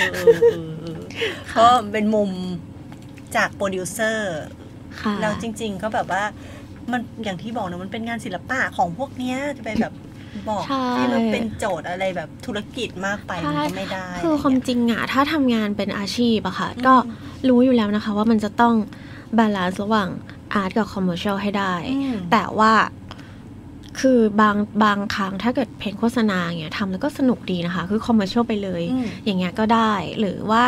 ก็เป็นมุมจากโปรดิวเซอร์แล้วจริงๆก็แบบว่ามันอย่างที่บอกนะมันเป็นงานศิลปะของพวกเนี้ยจะไปแบบบอกให้มันเป็นโจทย์อะไรแบบธุรกิจมากไปมันก็ไม่ได้คือความจริงอะถ้าทำงานเป็นอาชีพอะค่ะก็รู้อยู่แล้วนะคะว่ามันจะต้องบาลานซ์ระหว่างอาร์ตกับคอมเมอร์เชียลให้ได้แต่ว่าคือบางครั้งถ้าเกิดเพลงโฆษณาเงี้ยทำแล้วก็สนุกดีนะคะคือคอมเมอร์เชียลไปเลยอย่างเงี้ยก็ได้หรือว่า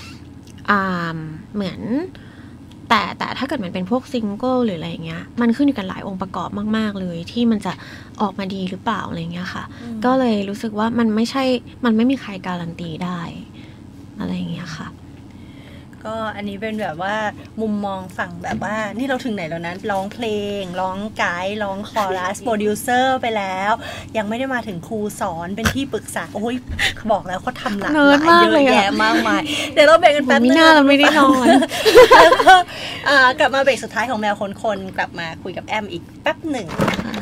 เหมือนแต่ถ้าเกิดมันเป็นพวกซิงเกิลหรืออะไรเงี้ยมันขึ้นอยู่กันหลายองค์ประกอบมากๆเลยที่มันจะออกมาดีหรือเปล่าอะไรเงี้ยค่ะก็เลยรู้สึกว่ามันไม่มีใครการันตีได้อะไรเงี้ยค่ะก็อันนี้เป็นแบบว่ามุมมองฝั่งแบบว่านี่เราถึงไหนแล้วนะร้องเพลงร้องไกด์ร้องคอรัสโปรดิวเซอร์ไปแล้วยังไม่ได้มาถึงครูสอนเป็นที่ปรึกษาโอ้ยบอกแล้วเขาทำหลากหลายเยอะแยะมากมายเดี๋ยวเราเบรกกันแป๊บนึงเราไม่ได้นอนแล้วก็กลับมาเบรกสุดท้ายของแมวคนกลับมาคุยกับแอมอีกแป๊บหนึ่ง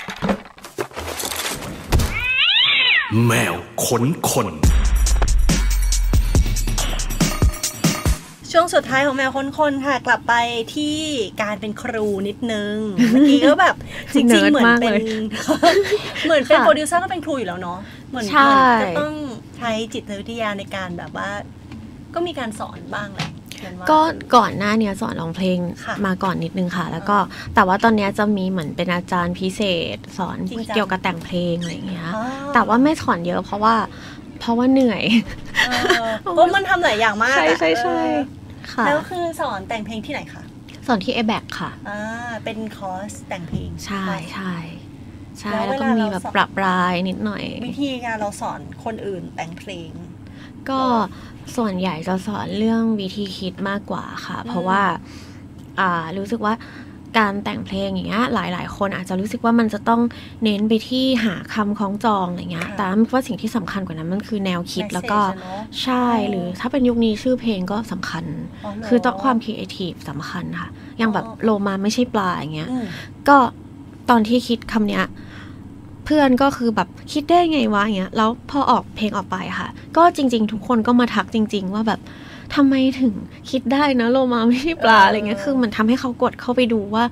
แมวคนช่วงสุดท้ายของแมวคนค่ะกลับไปที่การเป็นครูนิดนึงเมื่อกี้ก็แบบจริงๆเหมือนเป็นโปรดิวเซอร์ก็เป็นครูอยู่แล้วเนาะเหมือนจะต้องใช้จิตวิทยาในการแบบว่าก็มีการสอนบ้างแหละก็ก่อนหน้านี้สอนร้องเพลงมาก่อนนิดนึงค่ะแล้วก็แต่ว่าตอนนี้จะมีเหมือนเป็นอาจารย์พิเศษสอนเกี่ยวกับแต่งเพลงอะไรอย่างเงี้ยแต่ว่าไม่สอนเยอะเพราะว่าเหนื่อยเพราะมันทำหลายอย่างมากใช่แล้วคือสอนแต่งเพลงที่ไหนคะสอนที่ ABAC ค่ะเป็นคอร์สแต่งเพลงใช่แล้วก็มีแบบปรับรายนิดหน่อยวิธีการเราสอนคนอื่นแต่งเพลงก็ส่วนใหญ่จะสอนเรื่องวิธีคิดมากกว่าค่ะเพราะว่ารู้สึกว่าการแต่งเพลงอย่างเงี้ยหลายคนอาจจะรู้สึกว่ามันจะต้องเน้นไปที่หาคำคล้องจองอะไรเงี้ยแต่ว่าสิ่งที่สำคัญกว่านั้นมันคือแนวคิดแล้วก็ใช่หรือถ้าเป็นยุคนี้ชื่อเพลงก็สำคัญคือต้องความครีเอทีฟสำคัญค่ะอย่างแบบโลมาไม่ใช่ปลาอย่างเงี้ยก็ตอนที่คิดคำเนี้ยเพื่อนก็คือแบบคิดได้ไงวะอย่างเงี้ยแล้วพอออกเพลงออกไปค่ะก็จริงๆทุกคนก็มาทักจริงๆว่าแบบทำไมถึงคิดได้นะโลมาไม่ใช่ปลาอะไรเงี้ยคือมันทำให้เขากดเข้าไปดูว่า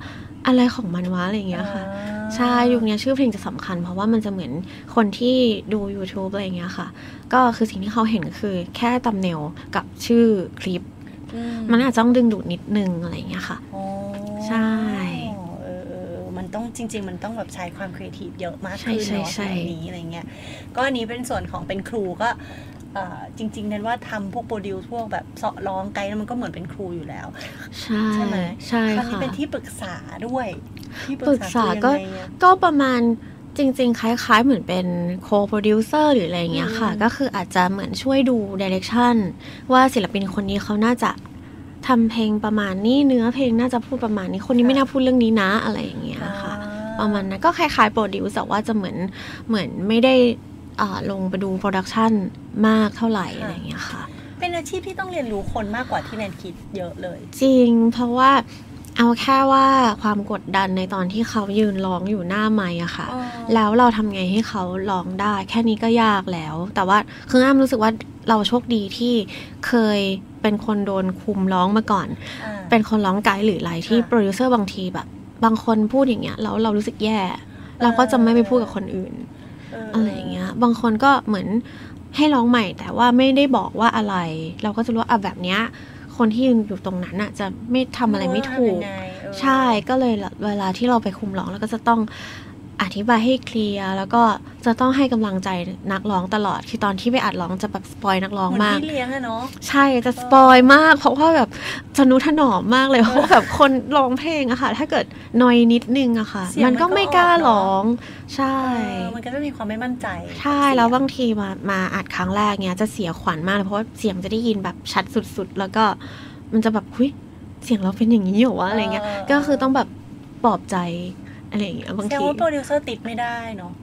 อะไรของมันวะอะไรอย่างเงี้ยค่ะใช่ยุคนี้ชื่อเพลงจะสำคัญเพราะว่ามันจะเหมือนคนที่ดู YouTube อะไรอย่างเงี้ยค่ะก็คือสิ่งที่เขาเห็นก็คือแค่ตัมเนลกับชื่อคลิปมันอาจจะต้องดึงดูดนิดนึงอะไรอย่างเงี้ยค่ะใช่มันต้องจริงๆมันต้องแบบใช้ความครีเอทีฟเยอะมากขึ้นเนาะในนี้อะไรเงี้ยก็อันนี้เป็นส่วนของเป็นครูก็จริงๆนั้นว่าทำพวกโปรดิวซ์พวกแบบเสาะร้องไกด์มันก็เหมือนเป็นครูอยู่แล้วใช่ไหมใช่ค่ะคราวนี้เป็นที่ปรึกษาด้วยที่ปรึกษาก็ประมาณจริงๆคล้ายๆเหมือนเป็นโคโปรดิวเซอร์หรืออะไรเงี้ยค่ะก็คืออาจจะเหมือนช่วยดูไดเรคชั่นว่าศิลปินคนนี้เขาน่าจะทำเพลงประมาณนี้เนื้อเพลงน่าจะพูดประมาณนี้คนนี้ไม่น่าพูดเรื่องนี้นะอะไรอย่างเงี้ยค่ะประมาณนั้นก็คล้ายๆโปรดิวแต่ว่าจะเหมือนไม่ได้ลงไปดูโปรดักชันมากเท่าไหร่อะไรอย่างเงี้ยค่ะเป็นอาชีพที่ต้องเรียนรู้คนมากกว่าที่แนนคิดเยอะเลยจริงเพราะว่าเอาแค่ว่าความกดดันในตอนที่เขายืนร้องอยู่หน้าไมค์อะค่ะแล้วเราทำไงให้เขาร้องได้แค่นี้ก็ยากแล้วแต่ว่าคืออ้ำรู้สึกว่าเราโชคดีที่เคยเป็นคนโดนคุมร้องมาก่อนเป็นคนร้องไกด์หรืออะไรที่โปรดิวเซอร์บางทีแบบบางคนพูดอย่างเงี้ยแล้วเรารู้สึกแย่เราก็จะไม่ไปพูดกับคนอื่นอะไรอย่างเงี้ยบางคนก็เหมือนให้ร้องใหม่แต่ว่าไม่ได้บอกว่าอะไรเราก็จะรู้ว่าแบบเนี้ยคนที่ยืนอยู่ตรงนั้นน่ะจะไม่ทำอะไรไม่ถูกใช่ก็เลยเวลาที่เราไปคุมร้องแล้วก็จะต้องอธิบายให้เคลียร์แล้วก็จะต้องให้กำลังใจนักร้องตลอดคือตอนที่ไปอัดร้องจะแบบสปอยนักร้องมากเหมือนพี่เลี้ยงอะเนาะใช่จะสปอยมากเพราะว่าแบบทนุถนอมมากเลยเพราะแบบคนร้องเพลงอะค่ะถ้าเกิดนอยนิดนึงอะค่ะมันก็ไม่กล้าร้องใช่มันก็จะมีความไม่มั่นใจใช่แล้วบางทีมาอัดครั้งแรกเนี้ยจะเสียขวัญมากเพราะว่าเสียงจะได้ยินแบบชัดสุดๆแล้วก็มันจะแบบเฮ้ยเสียงเราเป็นอย่างนี้เหรอวะอะไรเงี้ยก็คือต้องแบบปลอบใจอะไรอย่างเงี้ยบางทีแต่ว่าโปรดิวเซอร์ติดไม่ได้เนาะ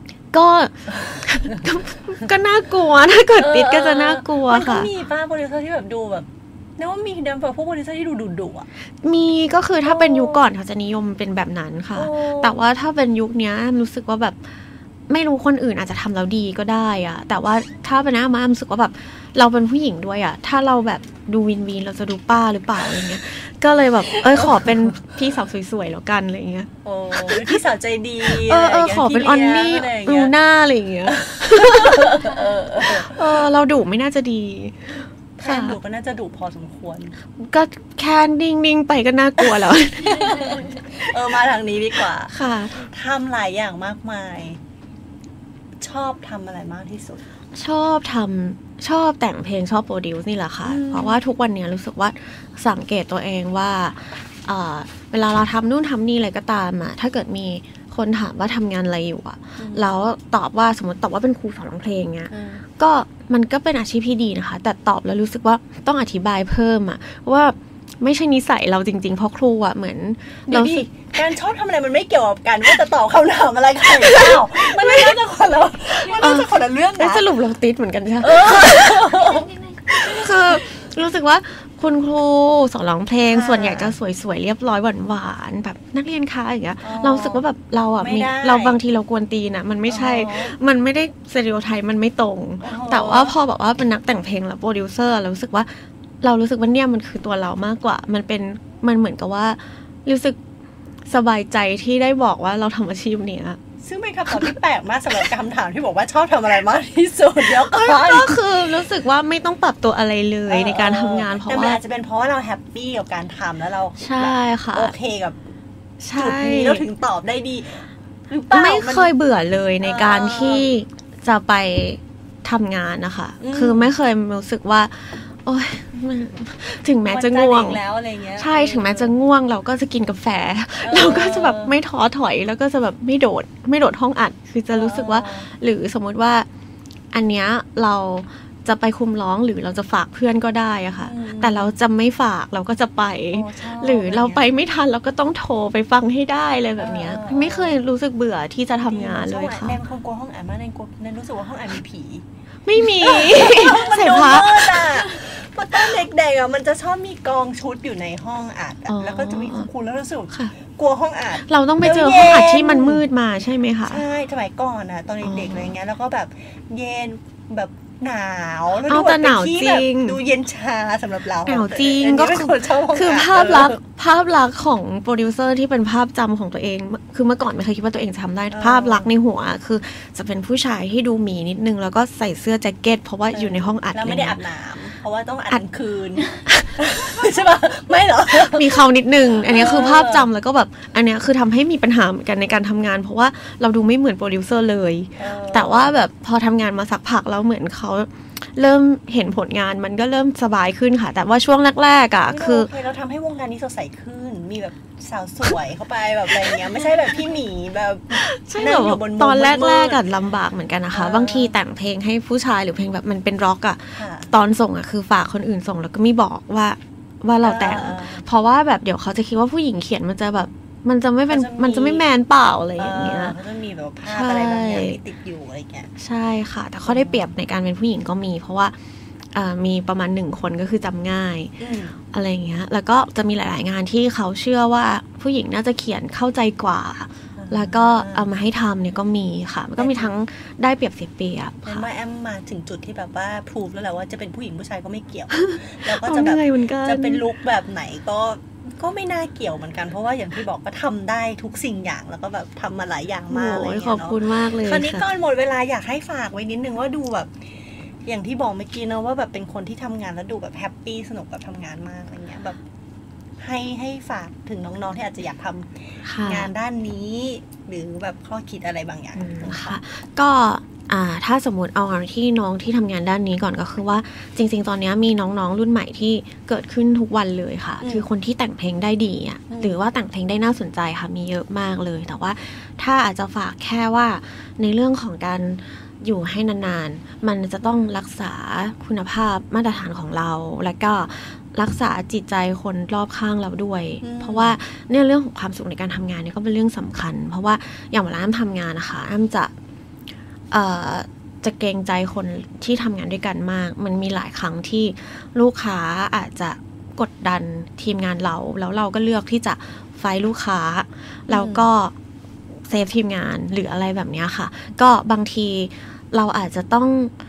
ก็น่ากลัวถ้าเกิดติดก็จะน่ากลัวค่ะมันก็มีป้าโปรดิวเซอร์ที่แบบดูแบบนึกว่ามีเดิมพวกโปรดิวเซอร์ที่ดูดุอ่ะมีก็คือถ้าเป็นยุคก่อนเขาจะนิยมเป็นแบบนั้นค่ะแต่ว่าถ้าเป็นยุคนี้รู้สึกว่าแบบไม่รู้คนอื่นอาจจะทำแล้วดีก็ได้อะแต่ว่าถ้าเป็นอ้ำรู้สึกว่าแบบเราเป็นผู้หญิงด้วยอะถ้าเราแบบดูวินเราจะดูป้าหรือเปล่าอะไรเงี้ยก็เลยแบบขอเป็นพี่สาวสวยๆแล้วกันอะไรเงี้ยโอ้พี่สาวใจดีขอเป็นออนนี่ดูหน้าอะไรเงี้ยเราดุไม่น่าจะดีแค่ดุก็น่าจะดุพอสมควรก็แค่นิ่งๆไปก็น่ากลัวแล้วมาทางนี้ดีกว่าค่ะทำหลายอย่างมากมายชอบทำอะไรมากที่สุดชอบแต่งเพลงชอบโปรดิวซ์นี่แหละค่ะเพราะว่าทุกวันนี้รู้สึกว่าสังเกตตัวเองว่าเวลาเราทำนู่นทำนี่อะไรก็ตามอะถ้าเกิดมีคนถามว่าทำงานอะไรอยู่อะแล้วตอบว่าสมมติตอบว่าเป็นครูสอนร้องเพลงเงี้ยก็มันก็เป็นอาชีพที่ดีนะคะแต่ตอบแล้วรู้สึกว่าต้องอธิบายเพิ่มอะว่าไม่ใช่นิสัยเราจริงๆเพราะครูอะเหมือนเราการชอบทำอะไรมันไม่เกี่ยวกับกันว่าจะตอบคำถามอะไรกันหรือเปล่ามันไม่น่าจะคนละเรื่องนะสรุปเราติดเหมือนกันใช่คือรู้สึกว่าคุณครูสอนร้องเพลงส่วนใหญ่จะสวยๆเรียบร้อยหวานๆแบบนักเรียนคะอย่างเงี้ยเรารู้สึกว่าแบบเราอ่ะเราบางทีเรากวนตีนอ่ะมันไม่ใช่มันไม่ได้สเตอริโอไทป์มันไม่ตรงแต่ว่าพอแบบว่าเป็นนักแต่งเพลงแล้วโปรดิวเซอร์เรารู้สึกว่าเนี่ยมันคือตัวเรามากกว่ามันเหมือนกับว่ารู้สึกสบายใจที่ได้บอกว่าเราทำอาชีพเนี้ยซึ่งเป็นคำตอบที่แปลกมากสำหรับคำถามที่บอกว่าชอบทำอะไรมากที่สุดแล้วก็คือรู้สึกว่าไม่ต้องปรับตัวอะไรเลยในการทำงานเพราะว่าอาจจะเป็นเพราะว่าเราแฮปปี้กับการทำแล้วเราใช่ค่ะโอเคกับจุดนี้เราถึงตอบได้ดีหรือเปล่าไม่เคยเบื่อเลยในการที่จะไปทำงานนะคะคือไม่เคยรู้สึกว่าโอ๊ยถึงแม้จะง่วงใช่ถึงแม้จะง่วงเราก็จะกินกาแฟเราก็จะแบบไม่ท้อถอยแล้วก็จะแบบไม่โดดห้องอัดคือจะรู้สึกว่าหรือสมมติว่าอันเนี้ยเราจะไปคุมร้องหรือเราจะฝากเพื่อนก็ได้อะค่ะแต่เราจะไม่ฝากเราก็จะไปหรือเราไปไม่ทันเราก็ต้องโทรไปฟังให้ได้เลยแบบเนี้ยไม่เคยรู้สึกเบื่อที่จะทำงานเลยค่ะแนนคงกลัวห้องอัดมากแนนรู้สึกว่าห้องอัดมีผีไม่มีใส่ผ้าพอตอนเด็กๆอ่ะมันจะชอบมีกองชุดอยู่ในห้องอัดแล้วก็จะมีคุณแล้วรู้สึกกลัวห้องอัดเราต้องไปเจอห้องอัดที่มันมืดมาใช่ไหมคะใช่สมัยก่อนอ่ะตอนเด็กๆอะไรเงี้ยแล้วก็แบบเย็นแบบหนาวแล้วเอาดูแต่แบบหนาวเป็นที่จแบริบงดูเย็นชาสำหรับเราหนาวจริงอันนี้ก็เป็นคนชอบห้องคืออัดภาพลักษณ์ของโปรดิวเซอร์ที่เป็นภาพจำของตัวเอง คือเมื่อก่อนไม่เคยคิดว่าตัวเองจะทำได้ภาพลักษณ์ในหัวคือจะเป็นผู้ชายที่ดูหมีนิดนึงแล้วก็ใส่เสื้อแจ็คเก็ตเพราะว่าอยู่ในห้องอัดแล้วไม่ได้เลยอาบน้ำเพราะว่าต้องอัดกลางคืน ใช่ป่ะไม่เหรอมีเขานิดนึง อันนี้คือภาพจำแล้วก็แบบอันนี้คือทำให้มีปัญหาเหมือนกันในการทำงาน เพราะว่าเราดูไม่เหมือนโปรดิวเซอร์เลย แต่ว่าแบบพอทำงานมาสักพักแล้วเหมือนเขาเริ่มเห็นผลงานมันก็เริ่มสบายขึ้นค่ะ แต่ว่าช่วงแรกๆอ่ะคือโอเคเราทำให้วงการนี้สดใสขึ้น มีแบบสาวสวยเข้าไปแบบอะไรเงี้ยไม่ใช่แบบพี่หมีแบบใช่นั่แบงบอยู่บนมุมตอนแรกมืดๆกันลำบากเหมือนกันนะคะอ่าบางทีแต่งเพลงให้ผู้ชายหรือเพลงแบบมันเป็นร็อกอ่ะค่ะตอนส่งอ่ะคือฝากคนอื่นส่งแล้วก็ไม่บอกว่าเราแต่งอ่าเพราะว่าแบบเดี๋ยวเขาจะคิดว่าผู้หญิงเขียนมันจะแบบมันจะไม่เป็นเขาจะมีมันจะไม่แมนเปล่าอะไรอย่างเงี้ยเขาจะมีแบบภาพอะไรบางอย่างที่ติดอยู่อะไรเงี้ยใช่ค่ะ แต่ข้อได้เปรียบในการเป็นผู้หญิงก็มี เพราะว่ามีประมาณ1คนก็คือจำง่าย อะไรอย่างเงี้ย แล้วก็จะมีหลาย ๆ งานที่เขาเชื่อว่าผู้หญิงน่าจะเขียนเข้าใจกว่า แล้วก็เอามาให้ทำเนี่ยก็มีค่ะ มันก็มีทั้งได้เปรียบเสียเปรียบเห็นค่ะว่าแอมมาถึงจุดที่แบบว่าพรูฟแล้วแหละว่าจะเป็นผู้หญิงผู้ชายก็ไม่เกี่ยว แล้วก็เอาจะเหแบบนื่อยเหมือนกันจะเป็นลุคแบบไหนก็ไม่น่าเกี่ยวเหมือนกัน เพราะว่าอย่างที่บอกก็ทำได้ทุกสิ่งอย่างแล้วก็แบบทำมาหลายอย่างมากอะไรโอ้ยเงี้ยขอบคุณเนาะมากเลยคราวนี้ค่ะก่อนหมดเวลาอยากให้ฝากไว้นิดนึงว่าดูแบบ อย่างที่บอกเมื่อกี้เนอะว่าแบบเป็นคนที่ทำงานแล้วดูแบบแฮปปี้สนุกกับทำงานมากอะไรเงี้ยแบบให้ฝากถึงน้องๆที่อาจจะอยากทำค่ะงานด้านนี้ หรือแบบข้อคิดอะไรบางอย่างค่ะก็ถ้าสมมติเอาที่น้องที่ทำงานด้านนี้ก่อนก็คือว่าจริงๆตอนนี้มีน้องๆรุ่นใหม่ที่เกิดขึ้นทุกวันเลยค่ะ คือคนที่แต่งเพลงได้ดีอ่ะหรือว่าแต่งเพลงได้น่าสนใจค่ะมีเยอะมากเลย แต่ว่าถ้าอาจจะฝากแค่ว่าในเรื่องของการอยู่ให้นานๆมันจะต้องรักษาคุณภาพมาตรฐานของเราแล้วก็รักษาจิตใจคนรอบข้างเราด้วย เพราะว่าเนี่ยเรื่องของความสุขในการทำงานเนี่ยก็เป็นเรื่องสำคัญ เพราะว่าอย่างเวลาอ้ำทำงานนะคะอ้ำจะเกรงใจคนที่ทำงานด้วยกันมากมันมีหลายครั้งที่ลูกค้าอาจจะกดดันทีมงานเราแล้วเราก็เลือกที่จะไฟลูกค้าแล้วก็เซฟทีมงานหรืออะไรแบบนี้ค่ะก็บางทีเราอาจจะต้อง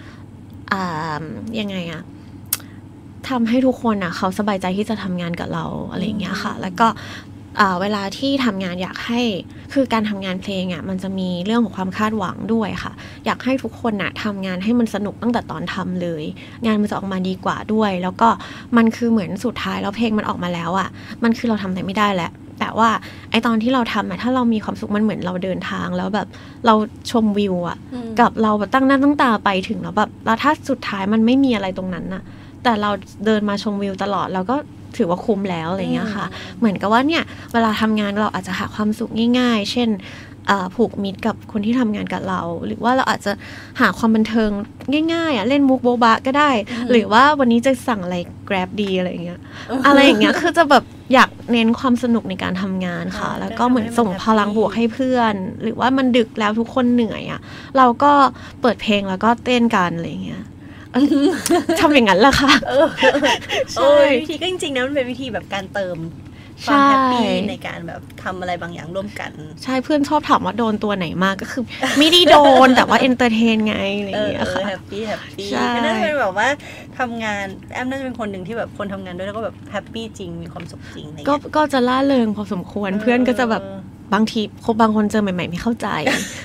ยังไงอะทำให้ทุกคนเขาสบายใจที่จะทำงานกับเราอะไรอย่างเงี้ยค่ะแล้วก็เวลาที่ทำงานอยากให้คือการทำงานเพลงมันจะมีเรื่องของความคาดหวังด้วยค่ะอยากให้ทุกคนทำงานให้มันสนุกตั้งแต่ตอนทำเลยงานมันจะออกมาดีกว่าด้วยแล้วก็มันคือเหมือนสุดท้ายแล้วเพลงมันออกมาแล้วมันคือเราทำอะไรไม่ได้แล้วแต่ว่าไอตอนที่เราทำถ้าเรามีความสุขมันเหมือนเราเดินทางแล้วแบบเราชมวิวกับเราแบบตั้งหน้าตั้งตาไปถึงแล้วแบบแล้วถ้าสุดท้ายมันไม่มีอะไรตรงนั้นแต่เราเดินมาชมวิวตลอดเราก็ถือว่าคุ้มแล้วอะไรเงี้ยค่ะเหมือนกับว่าเนี่ยเวลาทำงานเราอาจจะหาความสุขง่ายๆเช่นผูกมิตรกับคนที่ทำงานกับเราหรือว่าเราอาจจะหาความบันเทิงง่ายๆเล่นมุกโบบะก็ได้หรือว่าวันนี้จะสั่งอะไร Grab ดีอะไรเงี้ยอะไรอย่างเงี้ยคือจะแบบอยากเน้นความสนุกในการทำงานค่ะแล้วก็เหมือนส่งพลังบวกให้เพื่อนหรือว่ามันดึกแล้วทุกคนเหนื่อยเราก็เปิดเพลงแล้วก็เต้นกันอะไรเงี้ยทำอย่างนั้นแหละค่ะใช่วิธีก็จริงๆนะมันเป็นวิธีแบบการเติมความแฮปปี้ในการแบบทำอะไรบางอย่างร่วมกันใช่เพื่อนชอบถามว่าโดนตัวไหนมากก็คือไม่ได้โดนแต่ว่าเอนเตอร์เทนไงอะไรอย่างเงี้ยค่ะแฮปปี้ก็น่าจะเป็นแบบว่าทำงานแอมน่าจะเป็นคนหนึ่งที่แบบคนทำงานด้วยแล้วก็แบบแฮปปี้จริงมีความสุขจริงอะไรเงี้ยก็จะล่าเริงพอสมควรเพื่อนก็จะแบบบางทีบางคนเจอใหม่ๆไม่เข้าใจ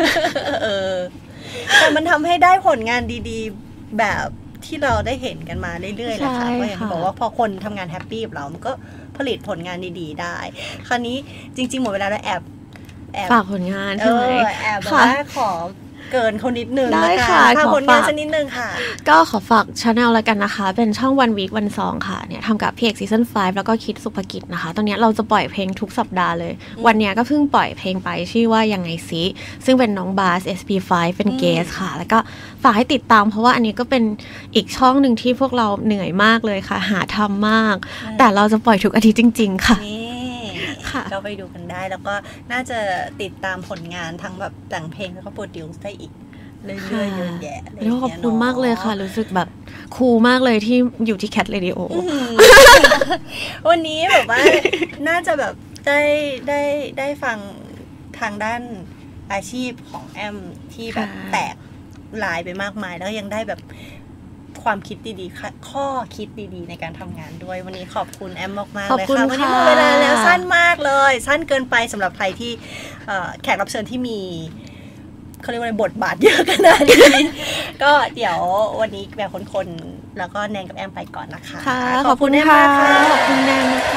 แต่มันทำให้ได้ผลงานดีๆแบบที่เราได้เห็นกันมาเรื่อยๆแหละค่ะเพราะอย่างที่บอกว่าพอคนทำงานแฮปปี้กับเรามันก็ผลิตผลงานดีๆได้คราวนี้จริงๆหมดเวลาแล้วแอบฝากผลงานใช่ไหมแอบแบบว่าขอเกินเขานิดนึงได้ค่ะฝากผลงานสักนิดนึงค่ะก็ขอฝากชาแนลแล้วกันนะคะเป็นช่อง One Week One Song ค่ะเนี่ยทำกับพี่เอกซีซั่น5แล้วก็คิดสุภกิจนะคะตอนนี้เราจะปล่อยเพลงทุกสัปดาห์เลยวันนี้ก็เพิ่งปล่อยเพลงไปชื่อว่ายังไงซิซึ่งเป็นน้องบาส SP5 เป็นเกสค่ะแล้วก็ฝากให้ติดตามเพราะว่าอันนี้ก็เป็นอีกช่องหนึ่งที่พวกเราเหนื่อยมากเลยค่ะหาทำมากแต่เราจะปล่อยทุกอาทิตย์จริงๆค่ะก็ไปดูกันได้แล้วก็น่าจะติดตามผลงานทั้งแบบแต่งเพลงแล้วก็โปรดิวซ์ได้อีกเรื่อยๆเยอะแยะอะไรอย่างเงี้ยขอบคุณมากเลยค่ะรู้สึกแบบคูลมากเลยที่อยู่ที่ Cat Radio วันนี้แบบว่าน่าจะแบบได้ฟังทางด้านอาชีพของแอมที่แบบแตกลายไปมากมายแล้วยังได้แบบความคิดดีๆข้อคิดดีๆในการทำงานด้วยวันนี้ขอบคุณแอมมากๆขอบเลยคุณค่ะวันนี้หมค่ะดเวลาแล้วสั้นมากเลยสั้นเกินไปสำหรับใครที่แขกรับเชิญที่มีเขาเรียกว่าบทบาทเยอะขนาดนี้ ก็เดี๋ยววันนี้แบบคนๆแล้วก็แนนกับแอมไปก่อนนะคะค่ะขอบคุณแอมค่ะมากค่ะขอบคุณแนนนะคะ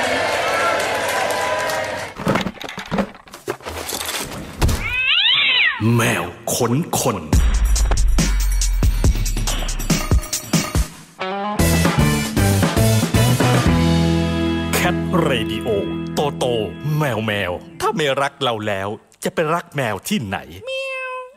แมวขนคน Cat Radio โตโตแมวถ้าไม่รักเราแล้วจะไปรักแมวที่ไหน